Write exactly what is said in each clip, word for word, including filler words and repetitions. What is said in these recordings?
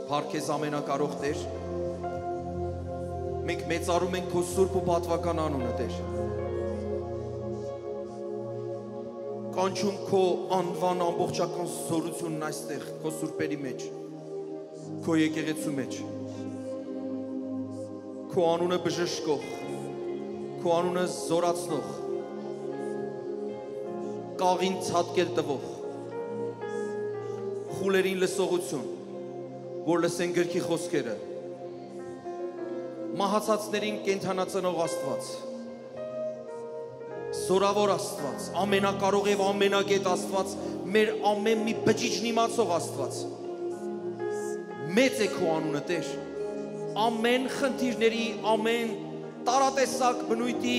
Փառքեզ ամենակարող Տեր, մենք մեծարում ենք քո սուրբ ու պատվական անունը, Տեր։ Կանչում քո անվան ամբողջական զորությունն այստեղ, քո սուրբերի մեջ, քո եկեղեցու մեջ, քո անունը բժշկող, քո անունը զորացնող, կաղին ցատկել տվող, խուլերին լսողություն, որ լսեն գրքի խոսքերը, մահացածներին կենդանացնող Աստված, զորավոր Աստված, ամենակարող եւ ամենագետ Աստված, մեր ամեն մի բջիջն իմացող Աստված, մեծ է քո անունը, Տեր, ամեն խնդիրների, ամեն տարատեսակ բնույթի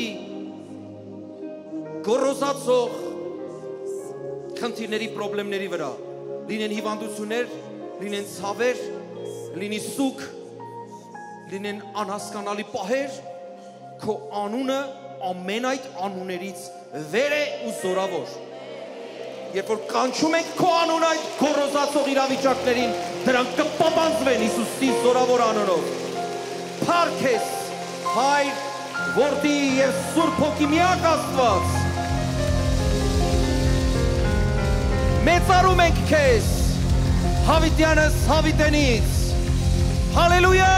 գոռոզացող խնդիրների, պրոբլեմների վրա, լինեն հիվանդություններ, լինեն ցավեր, լինի սուկ, լինեն անհասկանալի պահեր, քո անունը ամեն այդ անուններից վեր է ու զորավոր։ Երբ որ կանչում ենք քո անուն այդ գոռոզացող իրավիճակներին, դրանք կպապանձվեն Հիսուսի զորավոր անունով։ Փառք քեզ, Հայր, Որդի եւ Սուրբ Հոգի միակ Աստված։ Մեծարում ենք քեզ, Հավիտյանս հավիտենից, հալելույա,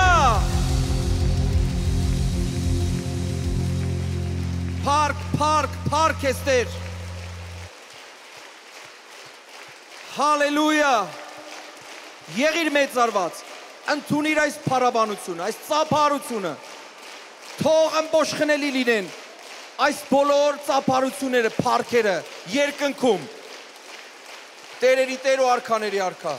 փառք, փառք, փառք ես Տեր, հալելույա, եղիր մեծարված, ընդունիր այս փառաբանությունը, այս ծափարությունը, թող ըմբոշխնելի լինեն, այս բոլոր ծափարությունները, փառքերը, երկնքում, Տերերի Տեր ու արքաների արքա,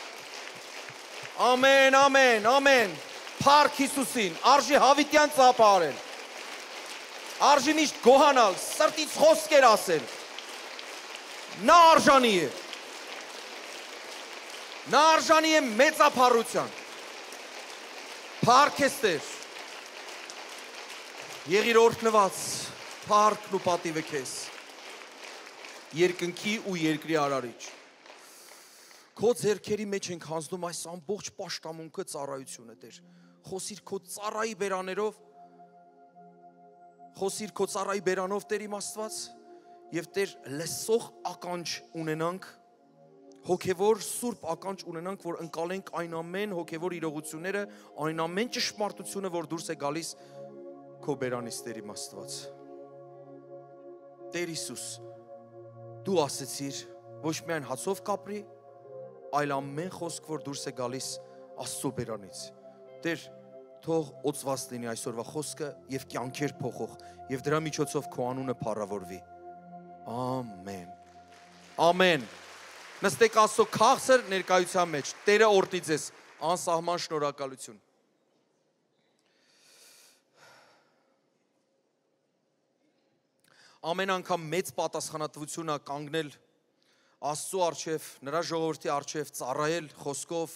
ամեն, ամեն, ամեն, փառք Հիսուսին, արժի հավիտյան ծափարել, արժի միշտ գոհանալ, սրտից խոսքեր ասել, նա արժանի է, նա արժանի է մեծափառության, փառք ես Տեր, եղիր օրհնված, փառքն ու պատիվը քեզ, երկնքի ու երկրի արարիչ, քո ձեռքերի մեջ ենք հանձնում այս ամբողջ պաշտամունքը ծառայությունը, Տեր, խոսիր քո ծառայի բերաներով, խոսիր քո ծառայի բերանով, Տեր իմ Աստված, եւ Տեր լսող ականջ ունենանք, հոգևոր սուրբ ականջ ունենանք, որ ընկալենք այն ամեն հոգևոր իրողությունները, այն ամեն ճշմարտությունը, որ դուրս է գալիս քո բերանից, Տեր իմ Աստված։ Տեր Հիսուս, դու ասեցիր, ոչ միայն հացով կապրի, այլ ամեն խոսք, որ դուրս է գալիս Աստծո բերանից։ Տեր, թող օծված լինի այսօրվա խոսքը եւ կյանքեր փոխող եւ դրա միջոցով քո անունը փառավորվի։ Ամեն։ Ամեն։ Նստեք Աստծո քաղցր ներկայության մեջ։ Տերը օրհնի ձեզ անսահման շնորհակալություն։ Ամեն անգամ մեծ պատասխանատվություն է կանգնել Աստծո առջև, նրա ժողովրդի առջև ծառայել խոսքով,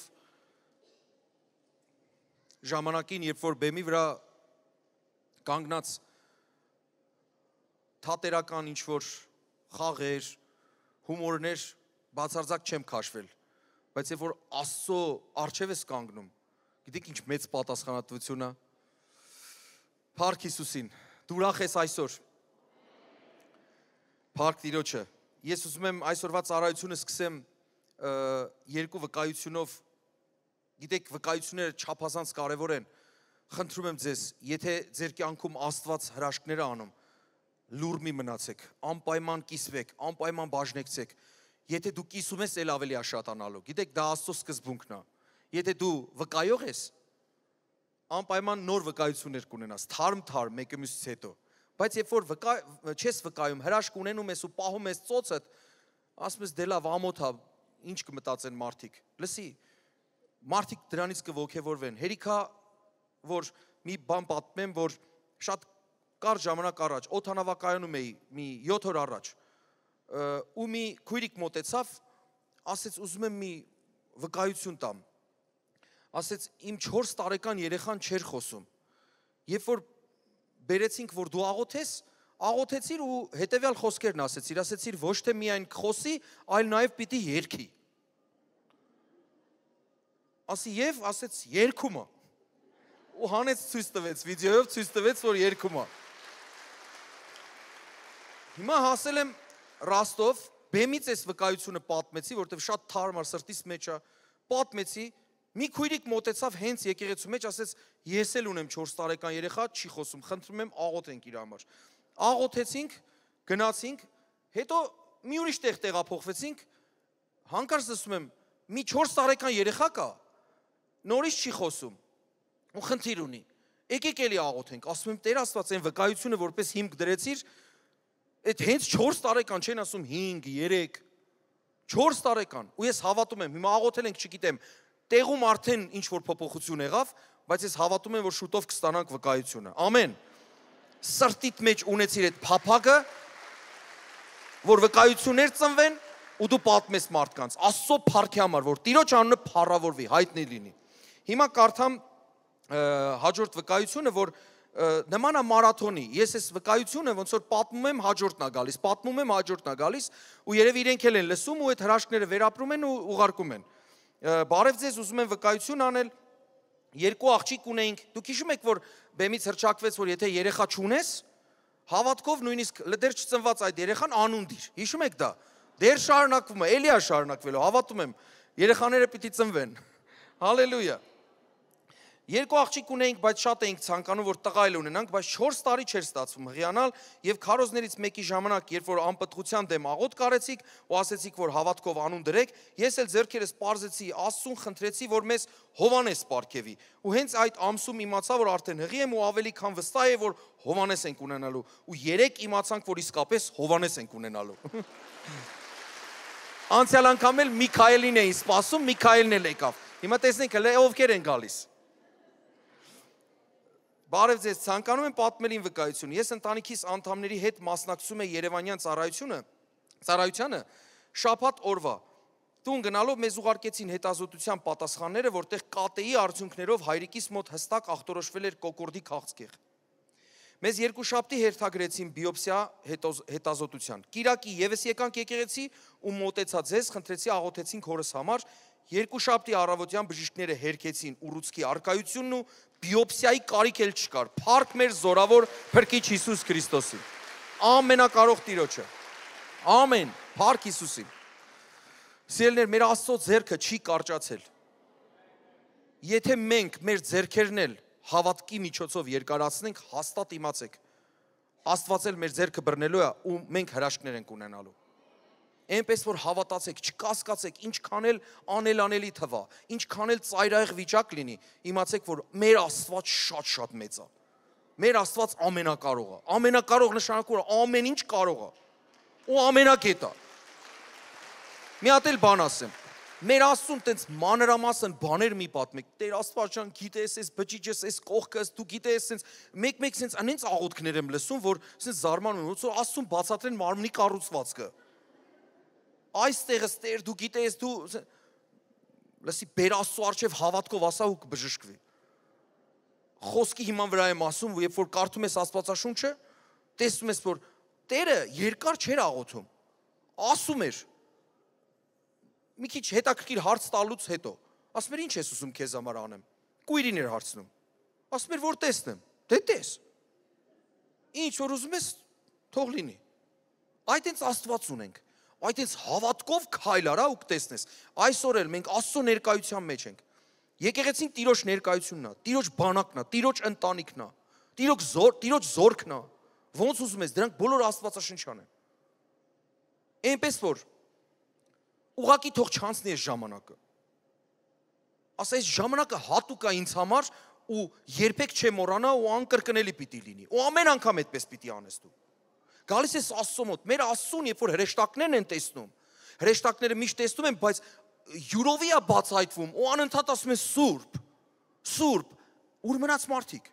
ժամանակին, երբ որ բեմի վրա կանգնած թատերական ինչ-որ խաղեր, հումորներ, բացարձակ չեմ քաշվել, բայց երբ որ Աստծո առջև ես կանգնում, գիտեք ինչ մեծ պատասխանատվություն է, փառք Հիսուսին, դու ուրախ ես այսօր, փառք Տիրոջը, ես ուզում եմ այսօրվա ծառայությունը սկսեմ երկու վկայությունով, գիտեք վկայությունները չափազանց կարևոր են, խնդրում եմ ձեզ, եթե ձեր կյանքում Աստված հրաշքներ է անում, լուռ մի մնացեք, անպայման կիսվեք, անպայման բաժնեկցեք, եթե դու կիսում ես, էլ ավելի է շատանալու, գիտեք դա Աստծո սկզբունքն է, եթե դու վկայող ես, անպայման նոր վկայություններ կունենաս, թարմ-թարմ մեկը մյուսից հետո, բայց երբ որ չես վկայում, հրաշք ունենում ես ու պահում ես ծոցդ, ասում ես դե լավ ամոթ է, ինչ կմտածեն մարդիկ, լսի, մարդիկ դրանից կոգևորվեն, հերիքա, որ մի բան պատմեմ, որ շատ կարճ ժամանակ առաջ, օդանավակայանում էի մի յոթ օր առաջ, ու մի քույրիկ մոտեցավ, ասեց ուզում եմ մի վկայություն տամ, ասեց իմ չորս տարեկան երեխան չէր խոսում, երբ որ բերեցինք, որ դու աղոթես, աղոթեցիր ու հետևյալ խոսքերն ասեցիր, ասեցիր ոչ թե միայն խոսի, այլ նաև պիտի երգի։ ասի եւ ասեց երգում է։ Ու հանեց ցույց տվեց, վիդեոյով ցույց տվեց, որ երգում է։ Հիմա հասել եմ Ռաստով, բեմից էս վկայությունը պատմեցի, որտեվ շատ թարմար սրտիս մեջ է, պատմեցի, մի քույրիկ մոտեցավ հենց եկեղեցու մեջ, ասեց ես էլ ունեմ չորս տարեկան երեխա, չի խոսում, խնդրում եմ աղոթենք իր համար։ Աղոթեցինք, գնացինք, հետո մի ուրիշ տեղ տեղափոխվեցինք, հանկարծ լսում եմ մի չորս տարեկան երեխա կա, նորից չի խոսում, ու խնդիր ունի։ Եկեք էլի աղոթենք, ասում եմ Տեր Աստված, այն վկայությունը որպես հիմք դրեցիր, այդ հենց չորս տարեկան չեն ասում հինգ, երեք, չորս տարեկան, ու ես հավատում եմ, հիմա աղոթել ենք, չգիտեմ, տեղում արդեն ինչ որ փոփոխություն եղավ, բայց ես հավատում եմ, որ շուտով կստանանք վկայությունը։ Ամեն։ Սրտիդ մեջ ունեցիր այդ փափագը, որ վկայություններ ծնվեն ու դու պատմես մարդկանց, Աստծո փառքի համար, որ Տիրոջ անունը փառավորվի, հայտնի լինի։ Հիմա կարդամ հաջորդ վկայությունը, որ նման է մարաթոնի։ Ես այս վկայությունը ոնց որ պատմում եմ, հաջորդն է գալիս, պատմում եմ, հաջորդն է գալիս, ու երևի իրենք էլ են լսում ու այդ հրաշքները վերապրում են ու ուղարկում են։ Բարև ձեզ, ուզում եմ վկայություն անել, երկու աղջիկ ունեինք, դուք հիշում եք, որ բեմից հռչակվեց, որ եթե երեխա չունես, հավատքով նույնիսկ դեռ չծնված այդ երեխան անուն դիր, հիշում եք դա, դեռ շարունակվում է, էլի է շարունակվելու, հավատում եմ, երեխաները պիտի ծնվեն, հալելույա։ Երկու աղջիկ ունեինք, բայց շատ էինք ցանկանում, որ տղա էլ ունենանք, բայց չորս տարի չէր ստացվում հղիանալ, եւ քարոզներից մեկի ժամանակ, երբ որ անպտղության դեմ աղոթ կարեցիք ու ասեցիք, որ հավատքով անուն դրեք, ես էլ ձեռքերս պարզեցի, Աստծուն խնդրեցի, որ մեզ Հովանես պարգևի։ Ու հենց այդ ամսում իմացա, որ արդեն հղի եմ ու ավելի քան վստահ եմ, որ Հովանես ենք ունենալու։ Ու երեք իմացանք, որ իսկապես Հովանես ենք ունենալու։ Անցյալ անգամ էլ Միքայելին էին սպասում, Միքայելն էլ եկավ։ Հիմա տեսնենք հələ ովքեր են գալիս։ Բարև ձեզ, ցանկանում եմ պատմել իմ վկայությունը։ Ես ընտանիքիս անդամների հետ մասնակցում եմ Երևանյան ծառայությունը, ծառայությանը շաբաթ օրվա։ Տուն գնալով մեզ ուղարկեցին հետազոտության պատասխանները, որտեղ ԿՏԻ արդյունքներով հայրիկիս մոտ հստակ ախտորոշվել էր կոկորդի քաղցկեղ։ Մեզ երկուշաբթի հերթագրեցին բիոպսիա հետազոտության։ Կիրակի եւս եկանք եկեղեցի ու մոտեցա ձեզ, խնդրեցի աղոթեցինք հորս համար։ Երկուշաբթի առավոտյան բժիշկները հերքեցին ուռուցքի արկայությունն ու բիոպսիայի կարիք էլ չկար։ Փառք մեր զորավոր Փրկիչ Հիսուս Քրիստոսին։ Ամենակարող Տիրոջը։ Ամեն, փառք Հիսուսին։ Սիրելիներ, մեր Աստծո ձեռքը չի կարճացել։ Եթե մենք մեր ձեռքերն էլ հավատքի միջոցով երկարացնենք, հաստատ իմացեք, Աստված էլ մեր ձեռքը բռնելու է ու մենք հրաշքներ ենք ունենալու։ Այնպես որ հավատացեք, չկասկածեք, ինչքան էլ անելանելի թվա, ինչքան էլ ծայրահեղ վիճակ լինի, իմացեք, որ մեր Աստված շատ-շատ մեծ է։ Մեր Աստված ամենակարող է։ Ամենակարող նշանակում է ամեն ինչ կարող է։ Ու ամենակետ է։ Մի հատ էլ բան ասեմ։ Մեր Աստծուն տենց մանրամասն բաներ մի պատմեք։ Տեր Աստված ջան, գիտես, այս բջիջս, այս կողքս, դու գիտես, սենց մեկ-մեկ սենց անենց աղոթքներ եմ լսում, որ սենց զարմանում եմ, ոնց որ Աստծուն բացատրեն մարմնի կառուցվածքը։ Այստեղս Տեր, դու գիտես, դու լսի բեր Աստծո առջև հավատքով ասա ու կբժշկվի։ Խոսքի հիման վրա եմ ասում, ու երբ որ կարդում ես Աստվածաշունչը, տեսնում ես, որ Տերը երկար չէր աղոթում։ Ասում էր։ Մի քիչ հետաքրքիր հարց տալուց հետո, ասում էր, ինչ ես ուզում քեզ համար անեմ։ Կույրին էր հարցնում։ Ասում էր, որ տեսնեմ։ Դե տես։ Ինչ որ ուզում ես, թող լինի։ Այդ ինձ Աստված ունենք։ Այդ ինձ հավատքով քայլ արա ու կտեսնես։ Այսօր էլ մենք Աստծո ներկայության մեջ ենք։ Եկեղեցին Տիրոջ ներկայությունն է, Տիրոջ բանակն է, Տիրոջ ընտանիքն է, Տիրոջ զոր, Տիրոջ զորքն է։ Ոնց ուզում ես, դրանք բոլորը Աստվածաշնչյան են։ Այնպես որ ուղղակի թող չանցնի այս ժամանակը։ Ասա այս ժամանակը հատուկ է ինձ համար ու երբեք չեմ մոռանա ու անկրկնելի պիտի լինի։ Ու ամեն անգամ այդպես պիտի անես դու։ Գալիս ես Աստծո մոտ, մեր Աստծուն, երբ որ հրեշտակներն են տեսնում, հրեշտակները միշտ տեսնում են, բայց յուրովի է բացահայտվում ու անընդհատ ասում են Սուրբ, Սուրբ, ուր մնաց մարդիկ։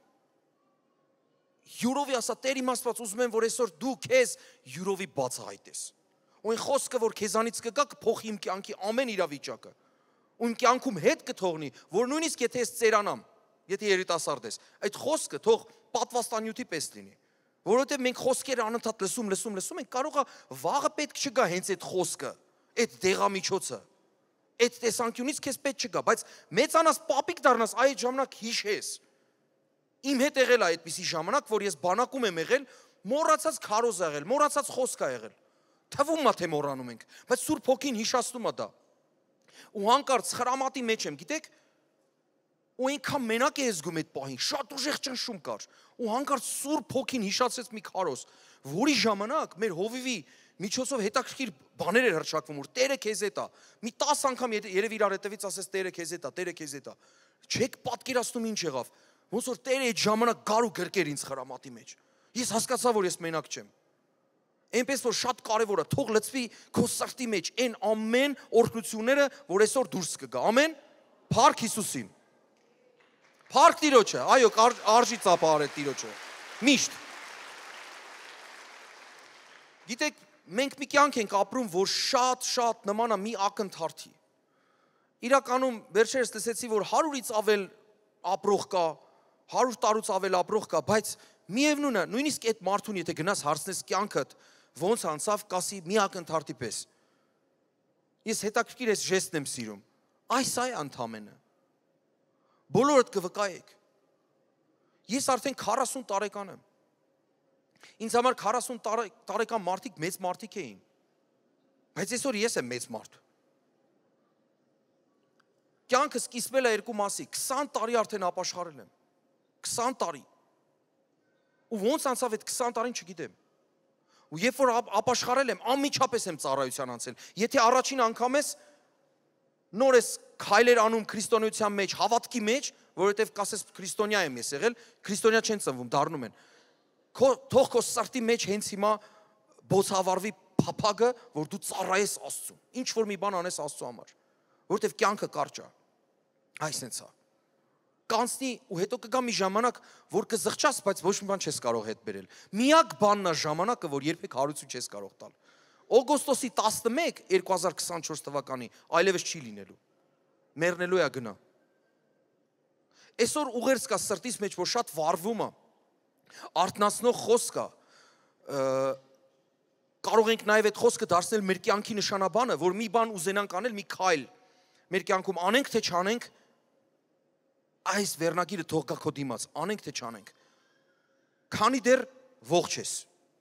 Յուրովի ասա Տեր իմ Աստված, ուզում եմ, որ այսօր դու քեզ յուրովի բացահայտես։ Ու այն խոսքը, որ քեզանից կգա, կփոխի իմ կյանքի ամեն իրավիճակը։ Ու իմ կյանքում հետ կթողնի, որ նույնիսկ եթե ես ծերանամ, եթե երիտասարդ ես, այդ խոսքը թող պատվաստանյութի պես լինի։ Որովհետև մենք խոսքերը անընդհատ լսում, լսում, լսում ենք, կարող է վաղը պետք չգա հենց այդ խոսքը, այդ դեղամիջոցը։ Այդ տեսանկյունից քեզ պետք չկա, բայց մեծանաս պապիկ դառնաս, այդ ժամանակ հիշես։ Իմ հետ եղել է այդպիսի ժամանակ, որ ես բանակում եմ եղել, մոռացած քարոզ ա եղել, մոռացած խոսք ա եղել։ Թվում է թե մոռանում ենք, բայց Սուրբ Հոգին հիշացնում է դա։ Ու հանկարծ խրամատի մեջ եմ, գիտեք, ու այնքան մենակ է զգում այդ պահին, շատ ուժեղ ճնշում կար։ Ու հանկարծ Սուրբ Հոգին հիշացրեց մի քարոզ, որի ժամանակ մեր հովիվի միջոցով հետաքրքիր բաներ էր հրճակվում, որ Տերը քեզ հետ է։ Մի տասը անգամ երևի իրար հետևից ասես Տերը քեզ հետ է, Տերը քեզ հետ է։ Չեք պատկերացնում ինչ եղավ։ Ոնց որ Տերը այդ ժամանակ գար ու գրկեր ինձ խրամատի մեջ։ Ես հասկացա, որ ես մենակ չեմ։ Այնպես որ շատ կարևոր է, թող լցվի քո սրտի մեջ այն ամեն օրհնությունները, որ այսօր դուրս կգա։ Ամեն։ Փառք Հիսուսին։ Փառք Տիրոջը, այո, արժի ծափահարել Տիրոջը։ Միշտ։ Գիտեք, մենք մի կյանք ենք ապրում, որ շատ-շատ նման է մի ակնթարթի։ Իրականում վերջերս տեսեցի, որ հարյուրից ավել ապրող կա, հարյուր տարուց ավել ապրող կա, բայց միևնույնն է, նույնիսկ այդ մարդուն եթե գնաս հարցնես կյանքդ ոնց անցավ, կասի մի ակնթարթի պես։ Ես հետաքրքիր այս ժեստն եմ սիրում։ Այս այ ընդամենը։ Բոլորդ կվկայեք։ Ես արդեն քառասուն տարեկան եմ։ Ինձ համար քառասուն տարեկան մարդիկ մեծ մարդիկ էին։ Բայց այսօր ես եմ մեծ մարդ։ Կյանքը սկիզբել է երկու մասի, քսան տարի արդեն ապաշխարել եմ։ քսան տարի։ Ու ոնց անցավ այդ քսան տարին չգիտեմ։ Ու երբ որ ապաշխարել եմ, անմիջապես եմ ծառայության անցել։ Եթե առաջին անգամ ես նոր ես քայլեր անում քրիստոնեության մեջ, հավատքի մեջ, որովհետև կասես քրիստոնյա եմ ես եղել, քրիստոնյա չեն ծնվում, դառնում են։ Թող քո սրտի մեջ հենց հիմա բոցավառվի փափագը, որ դու ծառայես Աստծուն։ Ինչ որ մի բան անես Աստծո համար, որովհետև կյանքը կարճ է։ Այսինքն է։ Կանցնի ու հետո կգա մի ժամանակ, որ կզղջաս, բայց ոչ մի բան չես կարող հետ բերել։ Միակ բանն է ժամանակը, որ երբեք հարություն չես կարող տալ։ Օգոստոսի տասնմեկ երկու հազար քսանչորս թվականի այլևս չի լինելու։ Մեռնելու է գնա։ Այսօր ուղերձ կա սրտից մեջ, որ շատ վառվում է։ Արթնացնող խոսք է։ Կարող ենք նաև այդ խոսքը դարձնել մեր կյանքի նշանաբանը, որ մի բան ուզենանք անել, մի քայլ մեր կյանքում անենք թե չանենք, այս վերնագիրը թող գա քո դիմաց, անենք թե չանենք։ Քանի դեռ ողջ ես։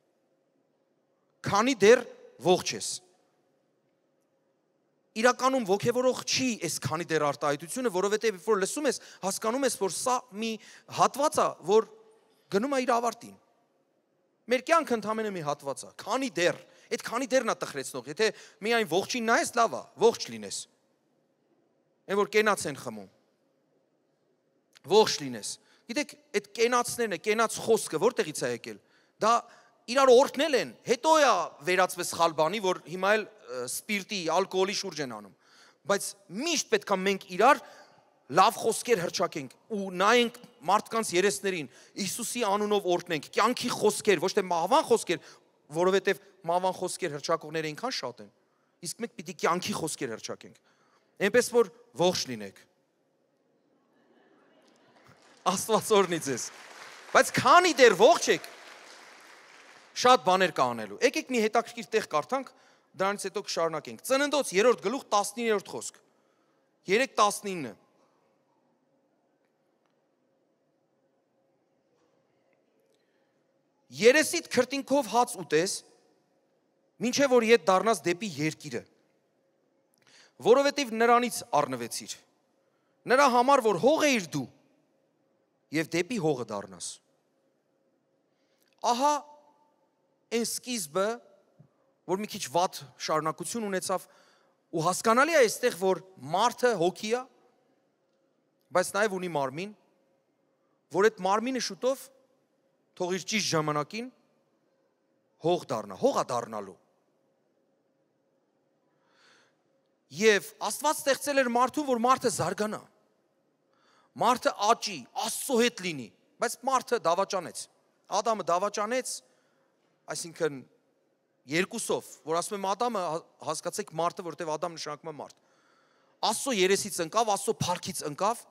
Քանի դեռ ողջ ես։ Իրականում ոգևորող չի այս քանի դեռ արտահայտությունը, որովհետև որ լսում ես, հասկանում ես, որ սա մի հատված է, որ գնում է իր ավարտին։ Մեր կյանքը ընդամենը մի հատված է, քանի դեռ, այդ քանի դեռն է տխրեցնող, եթե միայն ողջին նայես, լավ է, ողջ լինես։ Այն որ կենաց են խմում։ Ողջ լինես։ Գիտեք, այդ կենացներն է, կենաց խոսքը որտեղից է եկել։ Դա իրար օրհնել են, հետո է վերածվել սխալ բանի, որ հիմա էլ սպիրտի, ալկոհոլի շուրջ են անում։ Բայց միշտ պետք է մենք իրար լավ խոսքեր հրճակենք ու նայենք մարդկանց երեսներին, Հիսուսի անունով օրհնենք, կյանքի խոսքեր, ոչ թե մահվան խոսքեր, որովհետև մահվան խոսքեր հրճակողները այնքան շատ են։ Իսկ մենք պիտի կյանքի խոսքեր հրճակենք։ Այնպես որ ողջ լինեք։ Աստված օրհնի ձեզ։ Բայց քանի դեռ ողջ եք, շատ բաներ կա անելու։ Եկեք մի հետաքրքիր տեղ կարդանք, դրանից հետո կշարունակենք։ Ծննդոց երրորդ գլուխ տասնիններորդ խոսք։ երեք տասնինը։ Երեսիդ քրտինքով հաց ուտես, մինչև որ ետ դառնաս դեպի երկիրը, որովհետև նրանից առնվեցիր։ Նրա համար որ հող էիր դու, և դեպի հողը դառնաս։ Ահա այն սկիզբը, որ մի քիչ վատ շարունակություն ունեցավ, ու հասկանալի է այստեղ, որ մարդը հոգի է, բայց նաև ունի մարմին, որ այդ մարմինը շուտով թող իր ճիշտ ժամանակին հող դառնա, հող է դառնալու։ Եվ Աստված ստեղծել էր մարդուն, որ մարդը զարգանա։ Մարդը աճի, Աստծո հետ լինի, բայց մարդը դավաճանեց։ Ադամը դավաճանեց, այսինքն երկուսով, որ ասում եմ Ադամը, հասկացեք մարդը, որտեղ Ադամ նշանակում է մարդ։ Աստծո երեսից ընկավ, Աստծո փառքից ընկավ,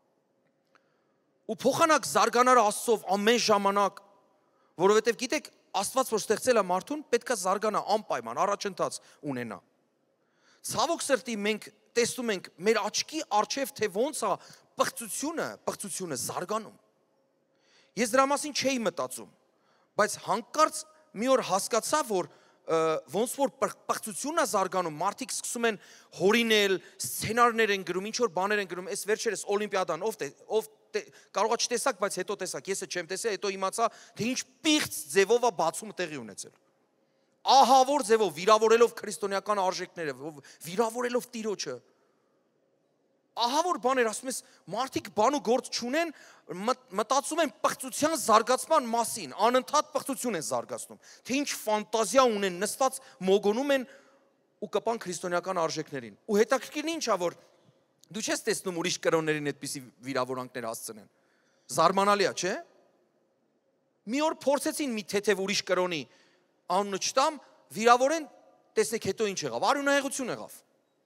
ու փոխանակ զարգանար Աստծով ամեն ժամանակ, որովհետև գիտեք, Աստված որ ստեղծել է մարդուն, պետք է զարգանա անպայման, առաջընթաց ունենա։ Ցավոք սրտի մենք տեսնում ենք մեր աչքի առջև թե ոնց է պղծությունը, պղծությունը զարգանում։ Ես դրա մասին չէի մտածում, բայց հանկարծ մի օր հասկացա, որ ոնց որ պղծությունն է զարգանում, մարդիկ սկսում են հորինել, սցենարներ են գրում, ինչ որ բաներ են գրում, այս վերջերս օլիմպիադան, ով ով կարողա չտեսակ, բայց հետո տեսակ, ես չեմ տեսել, հետո իմացա, թե ինչ պիղծ ձևով է բացումը տեղի ունեցել։ Ահավոր ձևով, վիրավորելով քրիստոնեական արժեքները, վիրավորելով Տիրոջը։ Ահավոր բաներ, ասում ես, մարդիկ բան ու գործ չունեն, մտածում են պղծության զարգացման մասին, անընդհատ պղծություն են զարգացնում, թե ինչ ֆանտազիա ունեն, նստած մոգոնում են ու կպան քրիստոնեական արժեքներին։ Ու հետաքրքիրն ինչ է, որ դու չես տեսնում ուրիշ կրոններին այդպիսի վիրավորանքներ հասցնեն։ Զարմանալի է, չէ՞։ Մի օր փորձեցին մի թեթև ուրիշ կրոնի անունը չտամ, վիրավորեն, տեսնեք հետո ինչ եղավ, արյունահեղություն եղավ։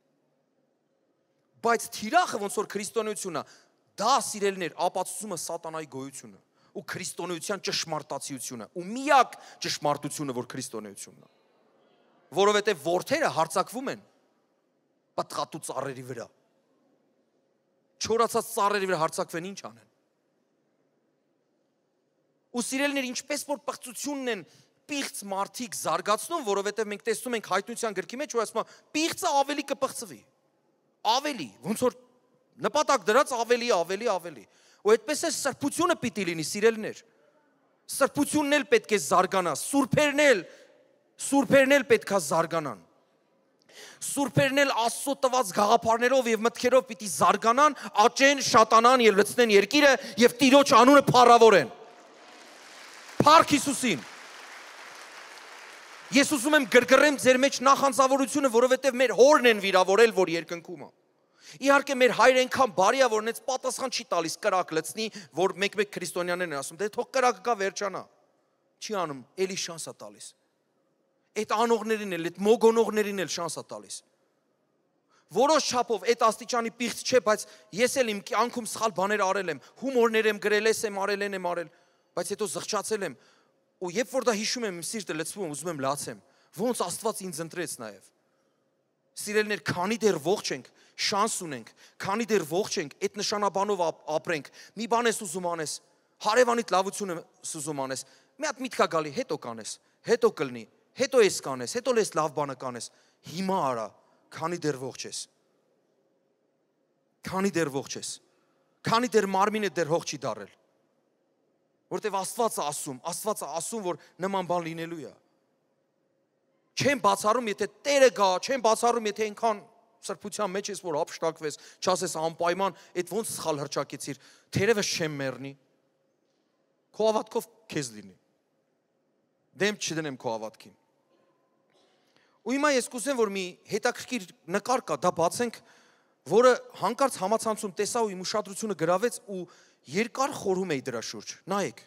Բայց թիրախը ոնց որ քրիստոնեությունը, դա սիրելիներ, ապացուցումը սատանայի գոյությունը ու քրիստոնեության ճշմարտացիությունը ու միակ ճշմարտությունը, որ քրիստոնեությունն է։ Որովհետև որդերը հարձակվում են պտղատու ծառերի վրա։ Չորացած ծառերի վրա հարձակվեն, ինչ անեն։ Ու սիրելիներ, ինչպես որ պղծությունն են պիղծ մարդիկ զարգացնում, որովհետև մենք տեսնում ենք Հայտնության գրքի մեջ, որ ասում է, պիղծը ավելի կպղծվի։ Ավելի, ոնց որ նպատակ դրած ավելի, ավելի, ավելի։ Ու այդպես է սրբությունը պիտի լինի, սիրելիներ։ Սրբությունն էլ պետք է զարգանա, սուրբերն էլ, սուրբերն էլ պետք է զարգանան։ Սուրբերն էլ Աստծո տված գաղափարներով եւ մտքերով պիտի զարգանան, աճեն, շատանան եւ լցնեն երկիրը եւ Տիրոջ անունը փառավորեն։ Փառք Հիսուսին։ Ես ուզում եմ գրգռեմ ձեր մեջ նախանձավորությունը, որովհետև մեր հորն են վիրավորել, որ երկնքում է։ Իհարկե մեր հայրը այնքան բարի է, որ նենց պատասխան չի տալիս կրակ լցնի, որ մեկ-մեկ քրիստոնյաներն են ասում, դե թող կրակը գա վերջանա։ Չի անում, էլի շանս է տալիս։ Այդ անողներին էլ, այդ մոգոնողներին էլ շանս է տալիս։ Որոշ չափով այդ աստիճանի պիղծ չէ, բայց ես էլ իմ կյանքում սխալ բաներ արել եմ, հումորներ եմ գրել, ես եմ արել, եմ արել, բայց հետո զղջացել եմ։ Ու երբ որ դա հիշում եմ, իմ սիրտը լցվում եմ, ուզում եմ լացեմ, ոնց Աստված ինձ ընտրեց նաև։ Սիրելիներ, քանի դեռ ողջ ենք, շանս ունենք, քանի դեռ ողջ ենք, այդ նշանաբանով ապրենք։ Մի բան ես ուզում անես, հարևանիդ լավությունը ուզում անես, մի հատ միտք է գալի, հետո կանես, հետո կլինի, հետո ես կանես, հետո ես լավ բանը կանես։ Հիմա արա, քանի դեռ ողջ ես։ Քանի դեռ ողջ ես։ Քանի դեռ մարմինը դեռ հող չի դարել։ Որտեվ Աստված է ասում, Աստված է ասում, որ նման բան լինելու է։ Չեմ բացառում, եթե Տերը գա, չեմ բացառում, եթե այնքան սրբության մեջ ես, որ ապշտակվես, չասես անպայման, այդ ոնց սխալ հրճակեցիր, թերևս չեմ մեռնի։ Քո հավատքով քեզ լինի։ Դեմ չդնեմ քո հավատքին։ Ու հիմա ես կուզեմ, որ մի հետաքրքիր նկար կա, դա բացենք, որը հանկարծ համացանցում տեսա ու իմ ուշադրությունը գրավեց ու երկար խորհում էի դրա շուրջ։ Նայեք։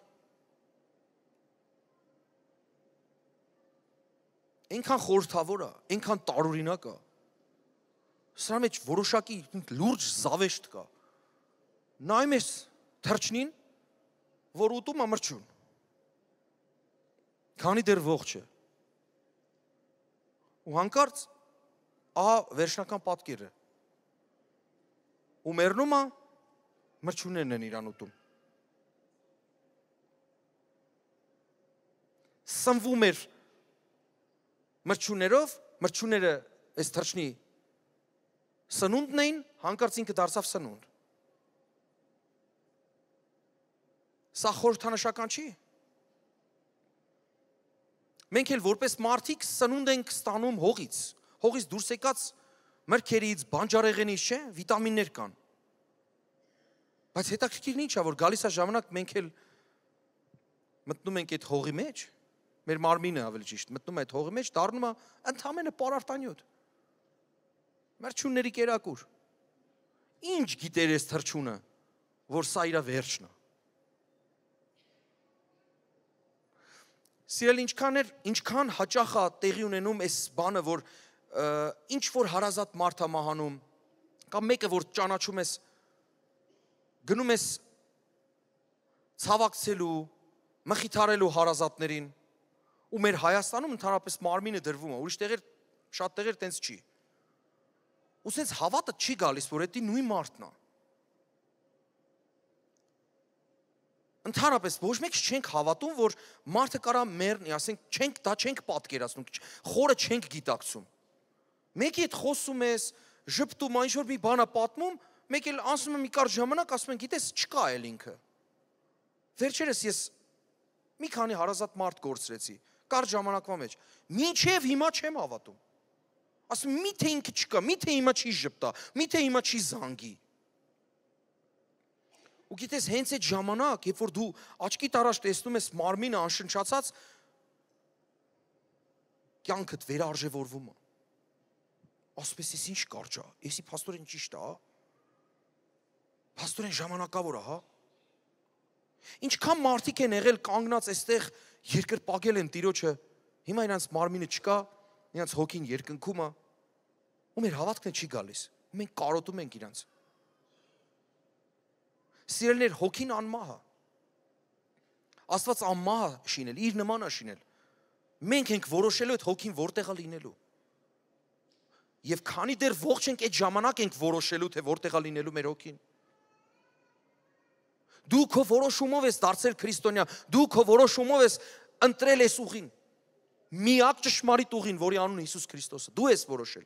Այնքան խորհրդավոր է, այնքան տարօրինակ է։ Սրա մեջ որոշակի լուրջ զավեշտ կա։ Նայում ես թռչնին, որ ուտում է մրջուն։ Քանի դեռ ողջ է։ Ու հանկարծ ահա վերջնական պատկերը։ Ու մեռնում է, մրջուններն են իրան ուտում։ Սնվում էր մրջուններով, մրջունները այս թռչնի սնունդն էին, հանկարծ ինքը դարձավ սնունդ։ Սա խորհրդանշական չի։ Մենք էլ որպես մարդիկ սնունդ ենք ստանում հողից, հողից դուրս եկած մրգերից, բանջարեղենից, չէ, վիտամիններ կան։ Բայց հետաքրքիրն ինչ է, որ գալիս է ժամանակ մենք էլ մտնում ենք այդ հողի մեջ, մեր մարմինը ավելի ճիշտ, մտնում է այդ հողի մեջ, դառնում է ընդհանրապես պարարտանյութ։ Մրջունների կերակուր։ Ինչ գիտեր այս թռչունը, որ սա իր վերջն է։ Սիրել ինչքան էր, ինչքան հաճախ է տեղի ունենում այս բանը, որ ինչ որ հարազատ մարդ է մահանում, կամ մեկը որ ճանաչում ես, գնում ես ցավակցելու, մխիթարելու հարազատներին, ու մեր Հայաստանում ընդհանրապես մարմինը դրվում է, ուրիշ տեղեր շատ տեղեր տենց չի։ Ու սենց հավատը չի գալիս, որ դա նույն մարդն է։ Ընդհանրապես ոչ մեկ չենք հավատում, որ մարդը կարա մեռնի, ասենք չենք դա չենք պատկերացնում, խորը չենք գիտակցում։ Մեկի հետ խոսում ես, ժպտում, ինչ որ մի բան է պատմում, մեկ էլ ասում եմ մի կար ժամանակ, ասում են, գիտես, չկա էլ ինքը։ Վերջերս ես մի քանի հարազատ մարդ կորցրեցի, կար ժամանակվա մեջ։ Մինչև հիմա չեմ հավատում։ Ասում միթե ինքը չկա, միթե հիմա չի ժպտա, միթե հիմա չի զանգի։ Ու գիտես, հենց այդ ժամանակ, երբ որ դու աչքիդ առաջ տեսնում ես մարմինը անշնչացած, կյանքդ վերարժևորվում է։ Ասում ես, ինչ կարճ է, եսի փաստորեն ճիշտ է, հա։ Փաստորեն ժամանակավոր է, հա։ Ինչքան մարդիկ են եղել կանգնած այստեղ երկրպագել են Տիրոջը, հիմա իրանց մարմինը չկա, իրանց հոգին երկնքում է, ու մեր հավատքն չի գալիս, ու մենք կարոտում ենք իրանց։ Սիրելիներ, հոգին անմահ է։ Աստված անմահ է շինել, իր նման է շինել։ Մենք ենք որոշելու այդ հոգին որտեղ է լինելու։ Եվ քանի դեռ ողջ ենք այդ ժամանակ ենք որոշելու, թե որտեղ է լինելու մեր հոգին։ Դու քո որոշումով ես դարձել քրիստոնյա, դու քո որոշումով ես ընտրել ես ուղին։ Միակ ճշմարիտ ուղին, որի անունը Հիսուս Քրիստոսը, դու ես որոշել։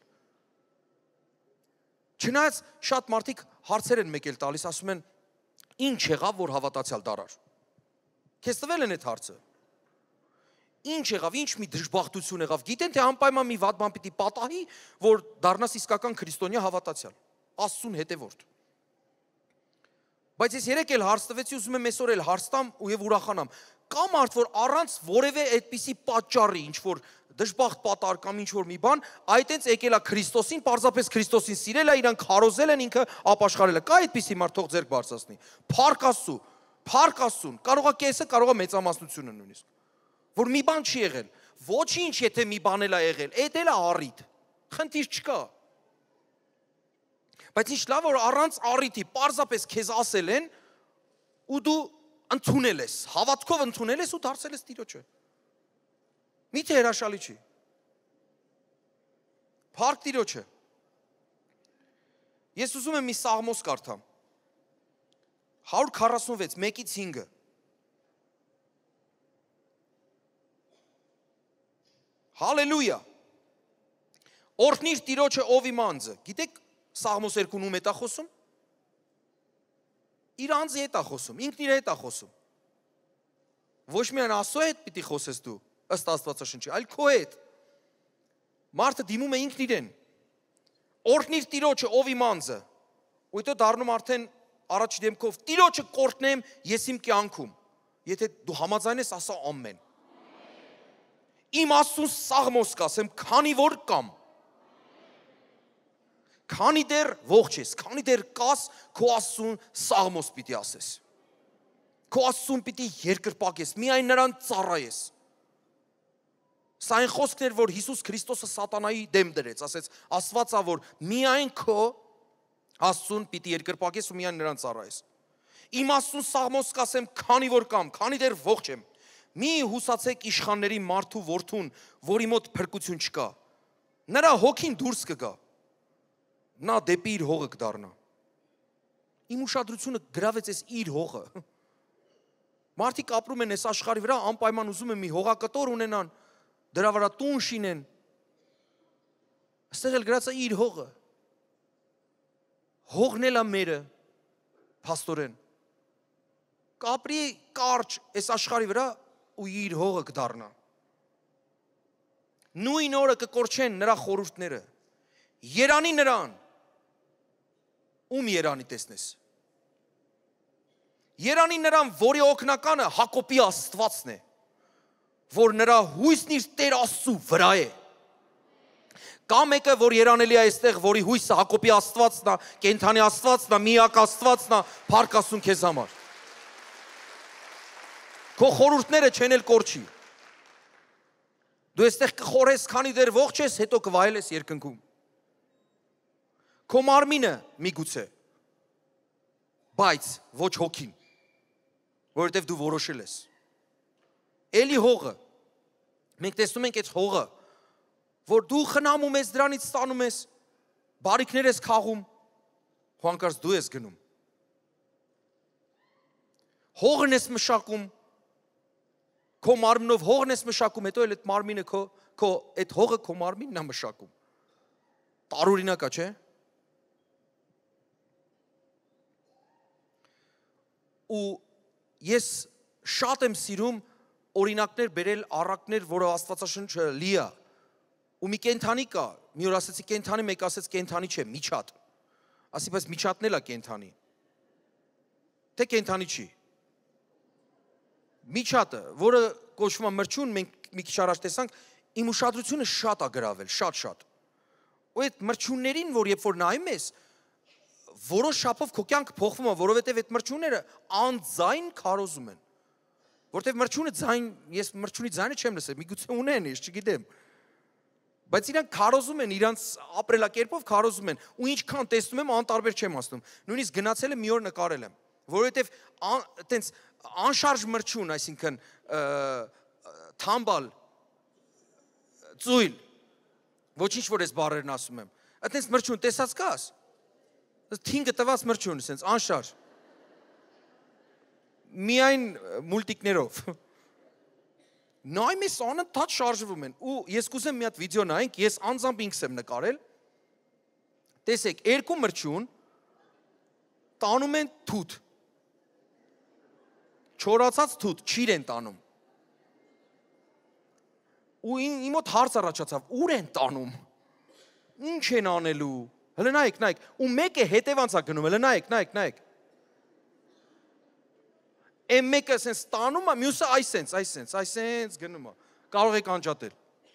Չնայած շատ մարդիկ հարցեր են մեկ էլ տալիս, ասում են, ինչ եղավ, որ հավատացյալ դարար։ Քեզ տվել են այդ հարցը։ Ինչ եղավ, ինչ մի դժբախտություն եղավ։ Գիտեն, թե անպայման մի վատ բան պիտի պատահի, որ դառնաս իսկական քրիստոնյա հավատացյալ, Աստծուն հետևորդ։ Բայց ես երեք էլ հարց տվեցի, ուզում եմ այսօր էլ հարց տամ ու եւ ուրախանամ։ Կա մարդ, որ առանց որևէ այդպիսի պատճառի, ինչ որ դժբախտ պատահար կամ ինչ որ մի բան, այդտենց եկել է Քրիստոսին, պարզապես Քրիստոսին սիրել է, իրան քարոզել են, ինքը ապաշխարել է։ Կա այդպիսի մարդ, թող ձեռք բարձրացնի։ Փառք Աստծո, փառք Աստծուն, կարող է կեսը, կարող է մեծամասնությունը նույնիսկ։ Որ մի բան չի եղել։ Ոչինչ, եթե մի բան էլ է եղել, այդ էլ է առիթ։ Խնդիր չկա։ Բայց ինչ լավ, որ առանց առիթի, պարզապես քեզ ասել են ու դու ընդունել ես, հավատքով ընդունել ես ու դարձել ես Տիրոջը։ Միթե հրաշալի չի։ Փառք Տիրոջը։ Ես ուզում եմ մի Սաղմոս կարդամ։ հարյուր քառասունվեց, մեկից հինգը։ Հալելույա։ Օրհնիր Տիրոջը ով իմ անձը։ Գիտեք Սաղմոս երկուն ում հետ է խոսում։ Իր անձի հետ է խոսում, ինքն իր հետ է խոսում։ Ոչ միայն Աստծո հետ պիտի խոսես դու, ըստ Աստվածաշնչի, այլ քո հետ։ Մարդը դիմում է ինքն իրեն։ Օրհնիր Տիրոջը ով իմ անձը։ Ու հետո դառնում արդեն առաջ դեմքով Տիրոջը կորտնեմ ես իմ կյանքում։ Եթե դու համաձայն ես, ասա ամեն։ Իմ Աստծուն Սաղմոս կասեմ, քանի որ կամ Քանի դեռ ողջ ես, քանի դեռ կաս, քո Աստծուն Սաղմոս պիտի ասես։ Քո Աստծուն պիտի երկրպագես, միայն նրան ծառայես։ Սա այն խոսքն էր, որ Հիսուս Քրիստոսը սատանայի դեմ դրեց, ասեց, Աստվածա, որ միայն քո Աստծուն պիտի երկրպագես ու միայն նրան ծառայես։ Իմ Աստծուն Սաղմոս կասեմ, քանի որ կամ, քանի դեռ ողջ եմ։ Մի հուսացեք իշխանների մարդու որդուն, որի մոտ փրկություն չկա։ Նրա հոգին դուրս կգա։ Նա դեպի իր հողը կդառնա։ Իմ ուշադրությունը գրավեց այս իր հողը։ Մարդիկ ապրում են այս աշխարհի վրա, անպայման ուզում են մի հողակտոր ունենան, դրա վրա տուն շինեն։ Այստեղ էլ գրած է իր հողը։ Հողն էլ է մերը, փաստորեն։ Կապրի կարճ այս աշխարհի վրա ու իր հողը կդառնա։ Նույն օրը կկորչեն նրա խորհուրդները։ Երանի նրան, ում երանի տեսնես։ Երանի նրան, որի օգնականը Հակոբի Աստվածն է, որ նրա հույսն իր Տեր Աստծու վրա է։ Կա մեկը, որ երանելի է այստեղ, որի հույսը Հակոբի Աստվածն է, կենդանի Աստվածն է, միակ Աստվածն է, փառք Աստծուն քեզ համար։ Քո խորհուրդները չեն էլ կորչի։ Դու այստեղ կխորես, քանի դեռ ողջ ես, հետո կվայելես երկնքում։ Քո մարմինը միգուցե, բայց ոչ հոգին, որովհետև դու որոշել ես։ Էլի հողը, մենք տեսնում ենք այդ հողը, որ դու խնամում ես դրանից ստանում ես, բարիքներ ես քաղում, հանկարծ դու ես գնում։ Հողն ես մշակում, քո մարմնով հողն ես մշակում, հետո էլ այդ մարմինը քո քո այդ հողը քո մարմինն է մշակում։ Տարօրինակ է, չէ՞։ Ու ես շատ եմ սիրում օրինակներ բերել, առակներ, որը Աստվածաշունչը լի է։ Ու մի կենդանի կա, մի օր ասեցի կենդանի, մեկ ասեց կենդանի չէ, միջատ։ Ասի, բայց միջատն էլ է կենդանի։ Թե կենդանի չի։ Միջատը, որը կոչվում է մրջյուն, մենք մի քիչ առաջ տեսանք, իմ ուշադրությունը շատ է գրավել, շատ-շատ։ Ու այդ մրջյուններին, որ երբ որ նայում ես, որոշ շապով քո կյանքը փոխվում է, որովհետև այդ մրջյունները անձայն քարոզում են։ Որտեվ մրջյունը ձայն, ես մրջյունի ձայնը չեմ լսել, միգուցե ունեն, ես չգիտեմ։ Բայց իրանք քարոզում են, իրանց ապրելակերպով քարոզում են, ու ինչքան տեսնում եմ, անտարբեր չեմ ասում։ Նույնիսկ գնացել եմ մի օր նկարել եմ, որովհետև այտենց անշարժ մրջյուն, այսինքն թամբալ, ծույլ, ոչինչ որ ես բառերն ասում եմ, այտենց մրջյուն տեսած կաս, թինգը տված մրջյուն, սենց անշարժ, միայն մուլտիկներով, նայում ես անընդհատ շարժվում են, ու ես կուզեմ մի հատ վիդեո նայենք, ես անձամբ ինքս եմ նկարել, տեսեք, երկու մրջյուն տանում են թութ, չորացած թութ, չիր են տանում, ու իմ մոտ հարց առաջացավ, ուր են տանում, ինչ են անելու, հլը նայեք, նայեք, ու մեկը հետևանց է գնում, հլը նայեք, նայեք, նայեք, Եմ մեկը սենց տանում է, մյուսը այսենց, այսենց, այսենց գնում է, կարող եք անջատել։